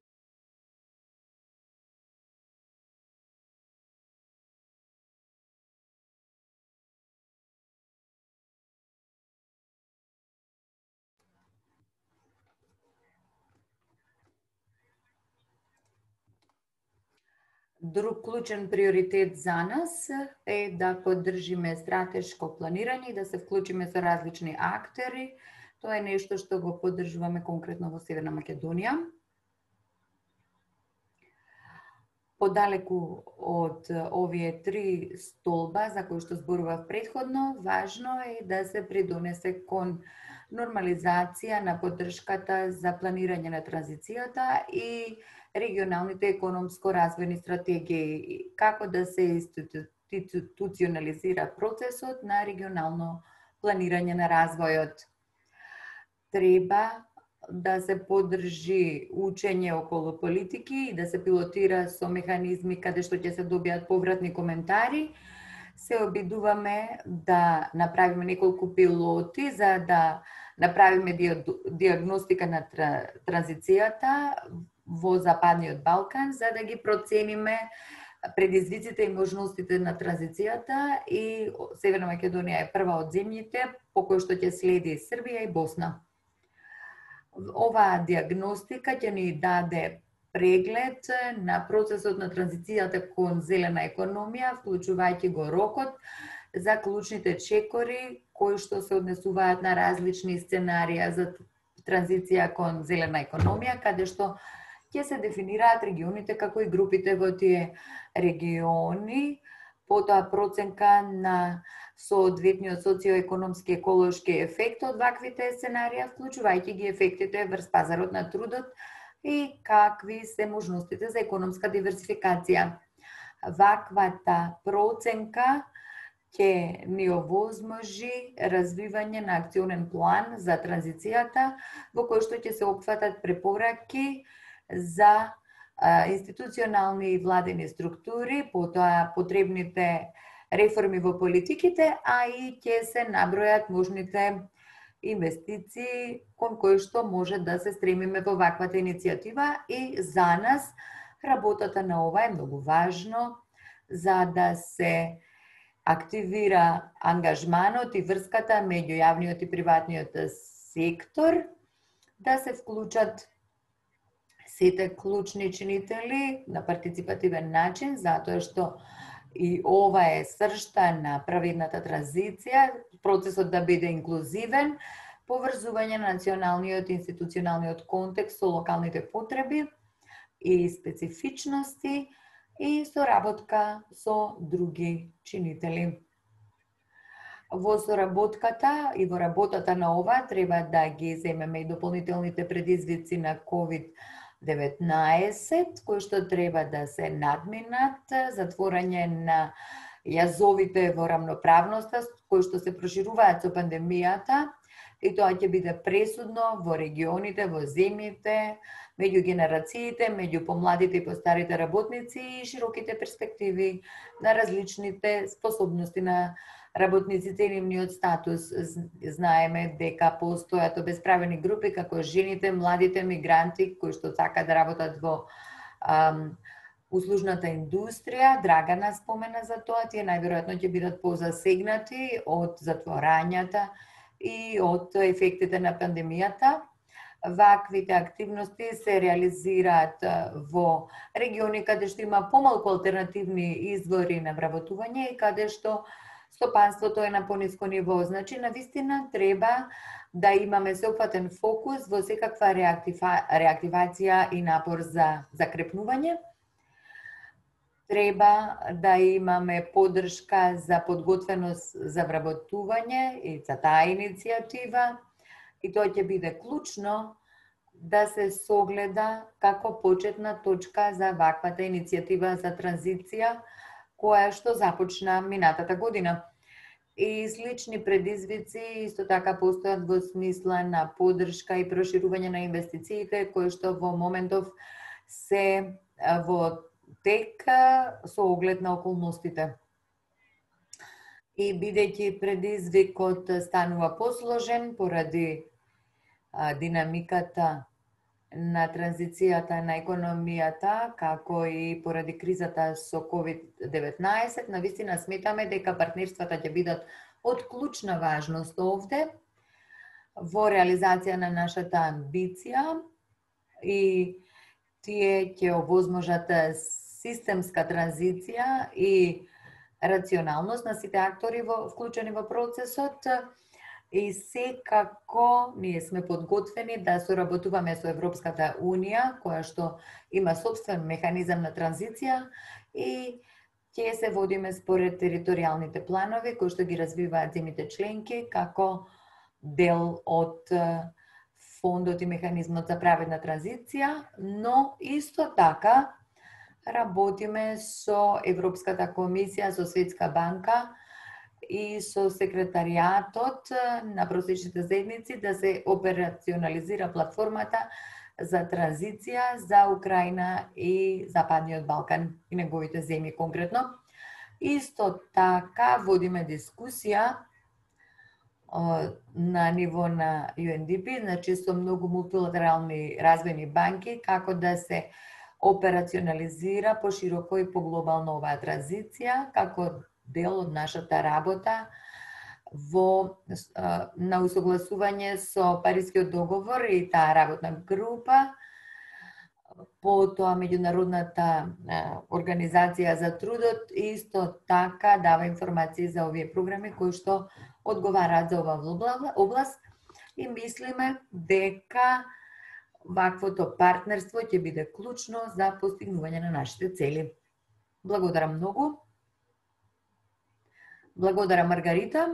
Друг клучен приоритет за нас е да поддржиме стратешко планирање и да се вклучиме со различни актери. Тоа е нешто што го поддржуваме конкретно во Северна Македонија. Подалеку од овие 3 столба за кои што зборував претходно, важно е да се придонесе кон нормализација на поддршката за планирање на транзицијата и регионалните економско-развојни стратегии, како да се институционализира процесот на регионално планирање на развојот. Треба да се поддржи учење околу политики и да се пилотира со механизми каде што ќе се добијат повратни коментари. Се обидуваме да направиме неколку пилоти за да направиме диагностика на транзицијата во Западниот Балкан, за да ги процениме предизвиците и можностите на транзицијата, и Северна Македонија е прва од земјите по кој што ќе следи Србија и Босна. Оваа диагностика ќе ни даде преглед на процесот на транзицијата кон зелена економија, вклучувајќи го рокот за клучните чекори кои што се однесуваат на различни сценарија за транзиција кон зелена економија, каде што ќе се дефинираат регионите како и групите во тие региони, потоа проценка на соодветниот социоекономски еколошки ефект од ваквите сценарија, вклучувајќи ги ефектите врз пазарот на трудот и какви се можностите за економска диверсификација. Ваквата проценка ќе ни овозможи развивање на акционен план за транзицијата, во кој што ќе се опфатат препораки за институционални и владени структури, потоа потребните реформи во политиките, а и ќе се набројат можните инвестиции кон кои што може да се стремиме во ваквата иницијатива. И за нас работата на ова е многу важно за да се активира ангажманот и врската меѓу јавниот и приватниот сектор, да се вклучат сите клучни чинители на партиципативен начин, затоа што и ова е сршта на праведната транзиција, процесот да биде инклузивен, поврзување на националниот и институционалниот контекст со локалните потреби и специфичности и соработка со други чинители. Во соработката и во работата на ова треба да ги земеме и дополнителните предизвици на COVID-19, кои што треба да се надминат, затворање на јазовите во рамноправноста, кои што се прошируваат со пандемијата, и тоа ќе биде пресудно во регионите, во земјите, меѓу генерациите, меѓу помладите и постарите работници и широките перспективи на различните способности на работниците и нивниот статус. Знаеме дека постојат обесправени групи како жените, младите мигранти кои што сакаат да работат во услужната индустрија. Драгана спомена за тоа, тие најверојатно ќе бидат позасегнати од затворањата и од ефектите на пандемијата. Ваквите активности се реализираат во региони каде што има помалку алтернативни извори на вработување и каде што стопанството е на пониско ниво. Значи, навистина треба да имаме сеопфатен фокус во секаква реактивација и напор за закрепнување. Треба да имаме поддршка за подготвеност за вработување и за таа иницијатива, и тоа ќе биде клучно да се согледа како почетна точка за ваквата иницијатива за транзиција која што започна минатата година. И слични предизвици исто така постојат во смисла на поддршка и проширување на инвестициите кои што во моментов се во тек со оглед на околностите. И бидејќи предизвикот станува посложен поради динамиката на транзицијата на економијата, како и поради кризата со COVID-19, навистина сметаме дека партнерствата ќе бидат од клучна важност овде во реализација на нашата амбиција, и тие ќе овозможат системска транзиција и рационалност на сите актори вклучени во процесот. И секако ние сме подготвени да соработуваме со Европската Унија, која што има собствен механизам на транзиција, и ќе се водиме според територијалните планови кои што ги развиваат земјите членки, како дел од фондот и механизмот за праведна транзиција, но исто така работиме со Европската комисија, со Светска банка и со секретаријатот на просечните заедници да се операционализира платформата за транзиција за Украина и Западниот Балкан и неговите земји конкретно. Исто така водиме дискусија на ниво на UNDP, значи со многу мултилатерални развојни банки, како да се операционализира пошироко и поглобално оваа транзиција, како дел од нашата работа на усогласување со Парискиот договор и таа работна група, потоа Меѓународната организација за трудот исто така дава информации за овие програми кои што одговараат за оваа област и мислиме дека ваквото партнерство ќе биде клучно за постигнување на нашите цели. Благодарам многу. Благодарам, Маргарита.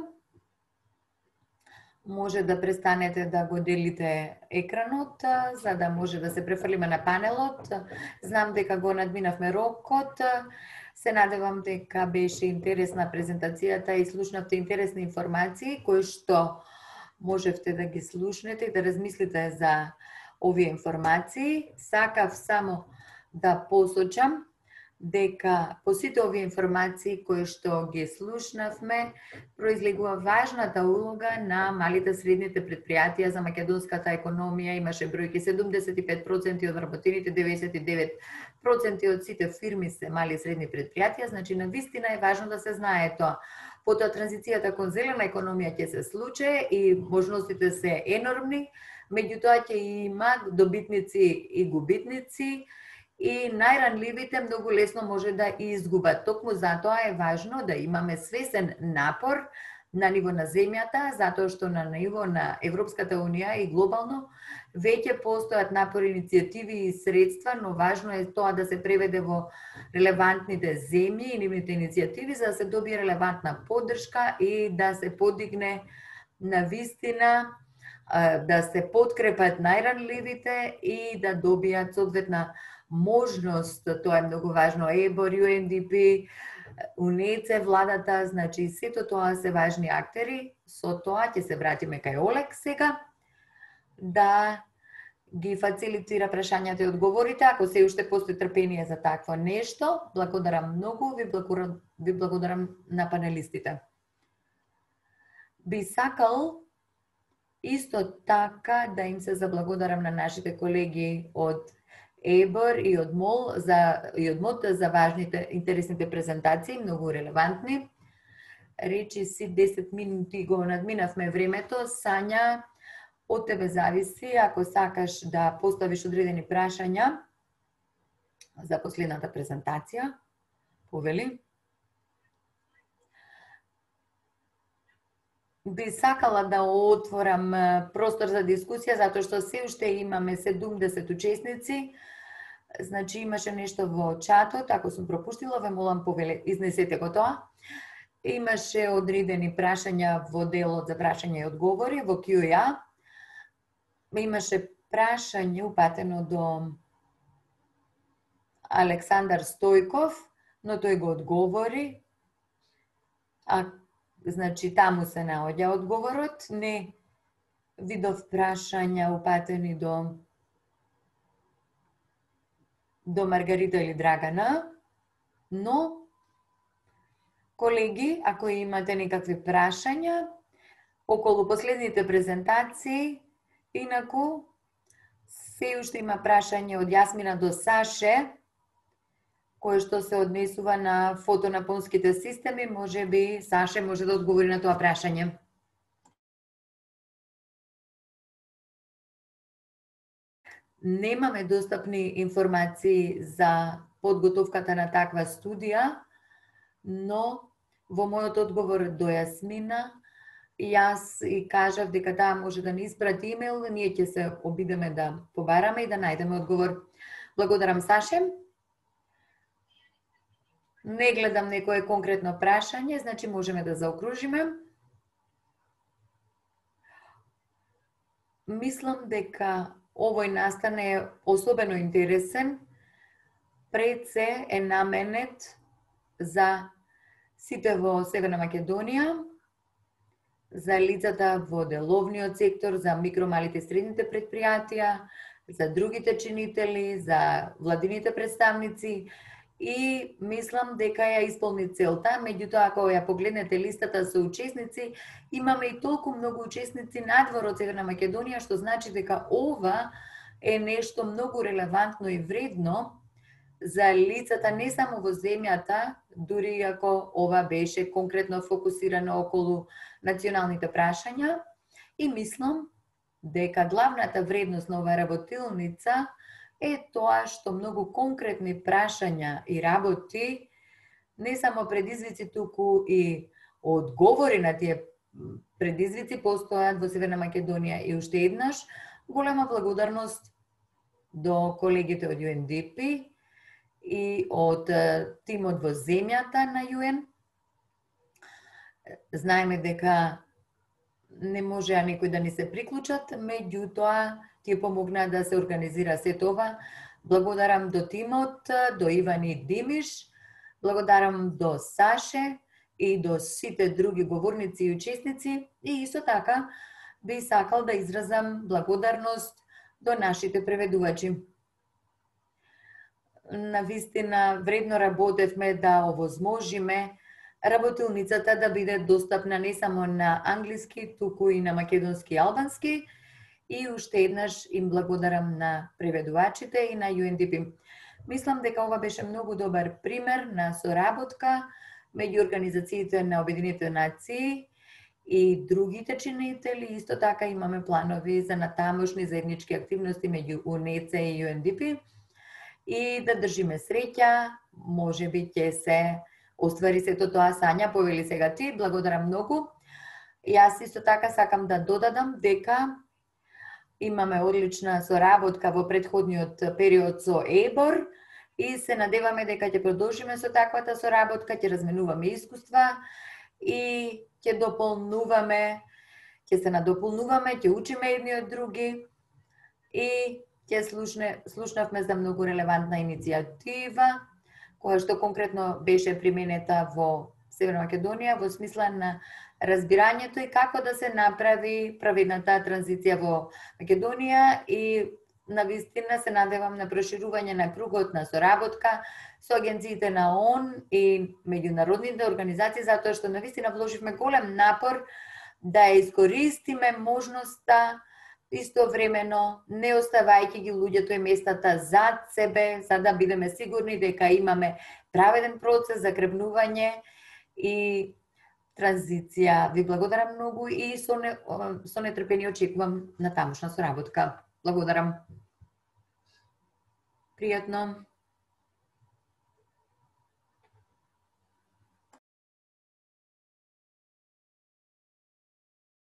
Може да престанете да го делите екранот, за да може да се префрлиме на панелот. Знам дека го надминавме рокот. Се надевам дека беше интересна презентацијата и слушнавте интересни информации, кои што можевте да ги слушнете и да размислите за овие информации. Сакав само да посочам дека по сите овие информации кои што ги слушнавме, произлегува важната улога на малите средните предпријатија за македонската економија. Имаше бројки 75% од вработените, 99% од сите фирми се мали и средни предпријатија, значи навистина е важно да се знае тоа. Потоа транзицијата кон зелена економија ќе се случи и можностите се енормни, меѓутоа ќе има добитници и губитници, и најранливите многу лесно може да изгубат. Токму затоа е важно да имаме свесен напор на ниво на земјата, затоа што на ниво на Европската Унија и глобално веќе постојат напори, иницијативи и средства, но важно е тоа да се преведе во релевантните земји и нивните иницијативи за да се добие релевантна поддршка и да се подигне на вистина, да се подкрепат најранливите и да добијат соодветна можност. Тоа е многу важно. ЕБОР, UNDP, УНЕЦ, владата, значи сето тоа се важни актери. Со тоа ќе се вратиме кај Олег сега да ги фацилитира прашањата и одговорите. Ако се уште постои трпение за такво нешто, благодарам многу, ви благодарам на панелистите. Би сакал исто така да им се заблагодарам на нашите колеги од ЕБОР и од МОЛ за важните, интересните презентации, многу релевантни. Речи си 10 минути го надминавме времето. Сања, од тебе зависи, ако сакаш да поставиш одредени прашања за последната презентација, повели. Би сакала да отворам простор за дискусија, затоа што се уште имаме 70 учесници. Значи имаше нешто во чатот, ако сум пропуштила, ве молам повеле, изнесете го тоа. Имаше одредени прашања во делот за прашања и одговори, во Q&A. Имаше прашање упатено до Александар Стојков, но тој го одговори. Значи таму се наоѓа одговорот. Не видов прашања упатени до Маргарита или Драгана, но колеги, ако имате некакви прашања околу последните презентации, инаку се уште има прашање од Јасмина до Саше, кое што се однесува на фотонапонските системи, може би Саше може да одговори на тоа прашање. Немаме достапни информации за подготовката на таква студија, но во мојот одговор до Јасмина, јас и кажав дека таа може да ни испрати имейл, ние ќе се обидеме да побараме и да најдеме одговор. Благодарам, Саше. Не гледам некое конкретно прашање, значи можеме да заокружиме. Мислам дека овој настан е особено интересен, пред се е наменет за сите во Северна Македонија, за лицата во деловниот сектор, за микро, малите и средните предпријатија, за другите чинители, за владините представници и мислам дека ја исполни целта. Меѓутоа, ако ја погледнете листата со учесници, имаме и толку многу учесници надвор од Северна Македонија, што значи дека ова е нешто многу релевантно и вредно за лицата не само во земјата, дури ако ова беше конкретно фокусирано околу националните прашања. И мислам дека главната вредност на оваа работилница е тоа што многу конкретни прашања и работи, не само предизвици, туку и одговори на тие предизвици постојат во Северна Македонија. И уште еднаш, голема благодарност до колегите од UNDP и од тимот во земјата на ЮН. Знаеме дека не можеа некои да ни се приклучат, меѓутоа тие помогнаа да се организира се това. Благодарам до тимот, до Иван и Димиш, благодарам до Саше и до сите други говорници и учесници и исто така би сакал да изразам благодарност до нашите преведувачи. Навистина вредно работевме да овозможиме работилницата да биде достапна не само на англиски, туку и на македонски и албански. И уште еднаш им благодарам на преведувачите и на UNDP. Мислам дека ова беше многу добар пример на соработка меѓу организациите на Обединетите нации и другите чинители. Исто така имаме планови за натамошни заеднички активности меѓу УНЕЦЕ и UNDP. И да држиме среќа, може би ќе се оствари сето тоа. Сања, повели сега ти, благодарам многу. Јас исто така сакам да додадам дека имаме одлична соработка во претходниот период со ЕБОР и се надеваме дека ќе продолжиме со таквата соработка, ќе разменуваме искуства и ќе дополнуваме, ќе се надополнуваме, ќе учиме едни од други и ќе слушнавме за многу релевантна иницијатива, која што конкретно беше применета во Северна Македонија во смисла на разбирањето и како да се направи праведната транзиција во Македонија и навистина се надевам на проширување на кругот на соработка со агенциите на ООН и меѓународните организации, затоа што навистина вложивме голем напор да искористиме можноста истовремено не оставајќи ги луѓето и местата зад себе, за да бидеме сигурни дека имаме праведен процес за крепнување и транзиција. Ви благодарам многу и со нетрпение очекувам на тамошна соработка. Благодарам. Пријатно.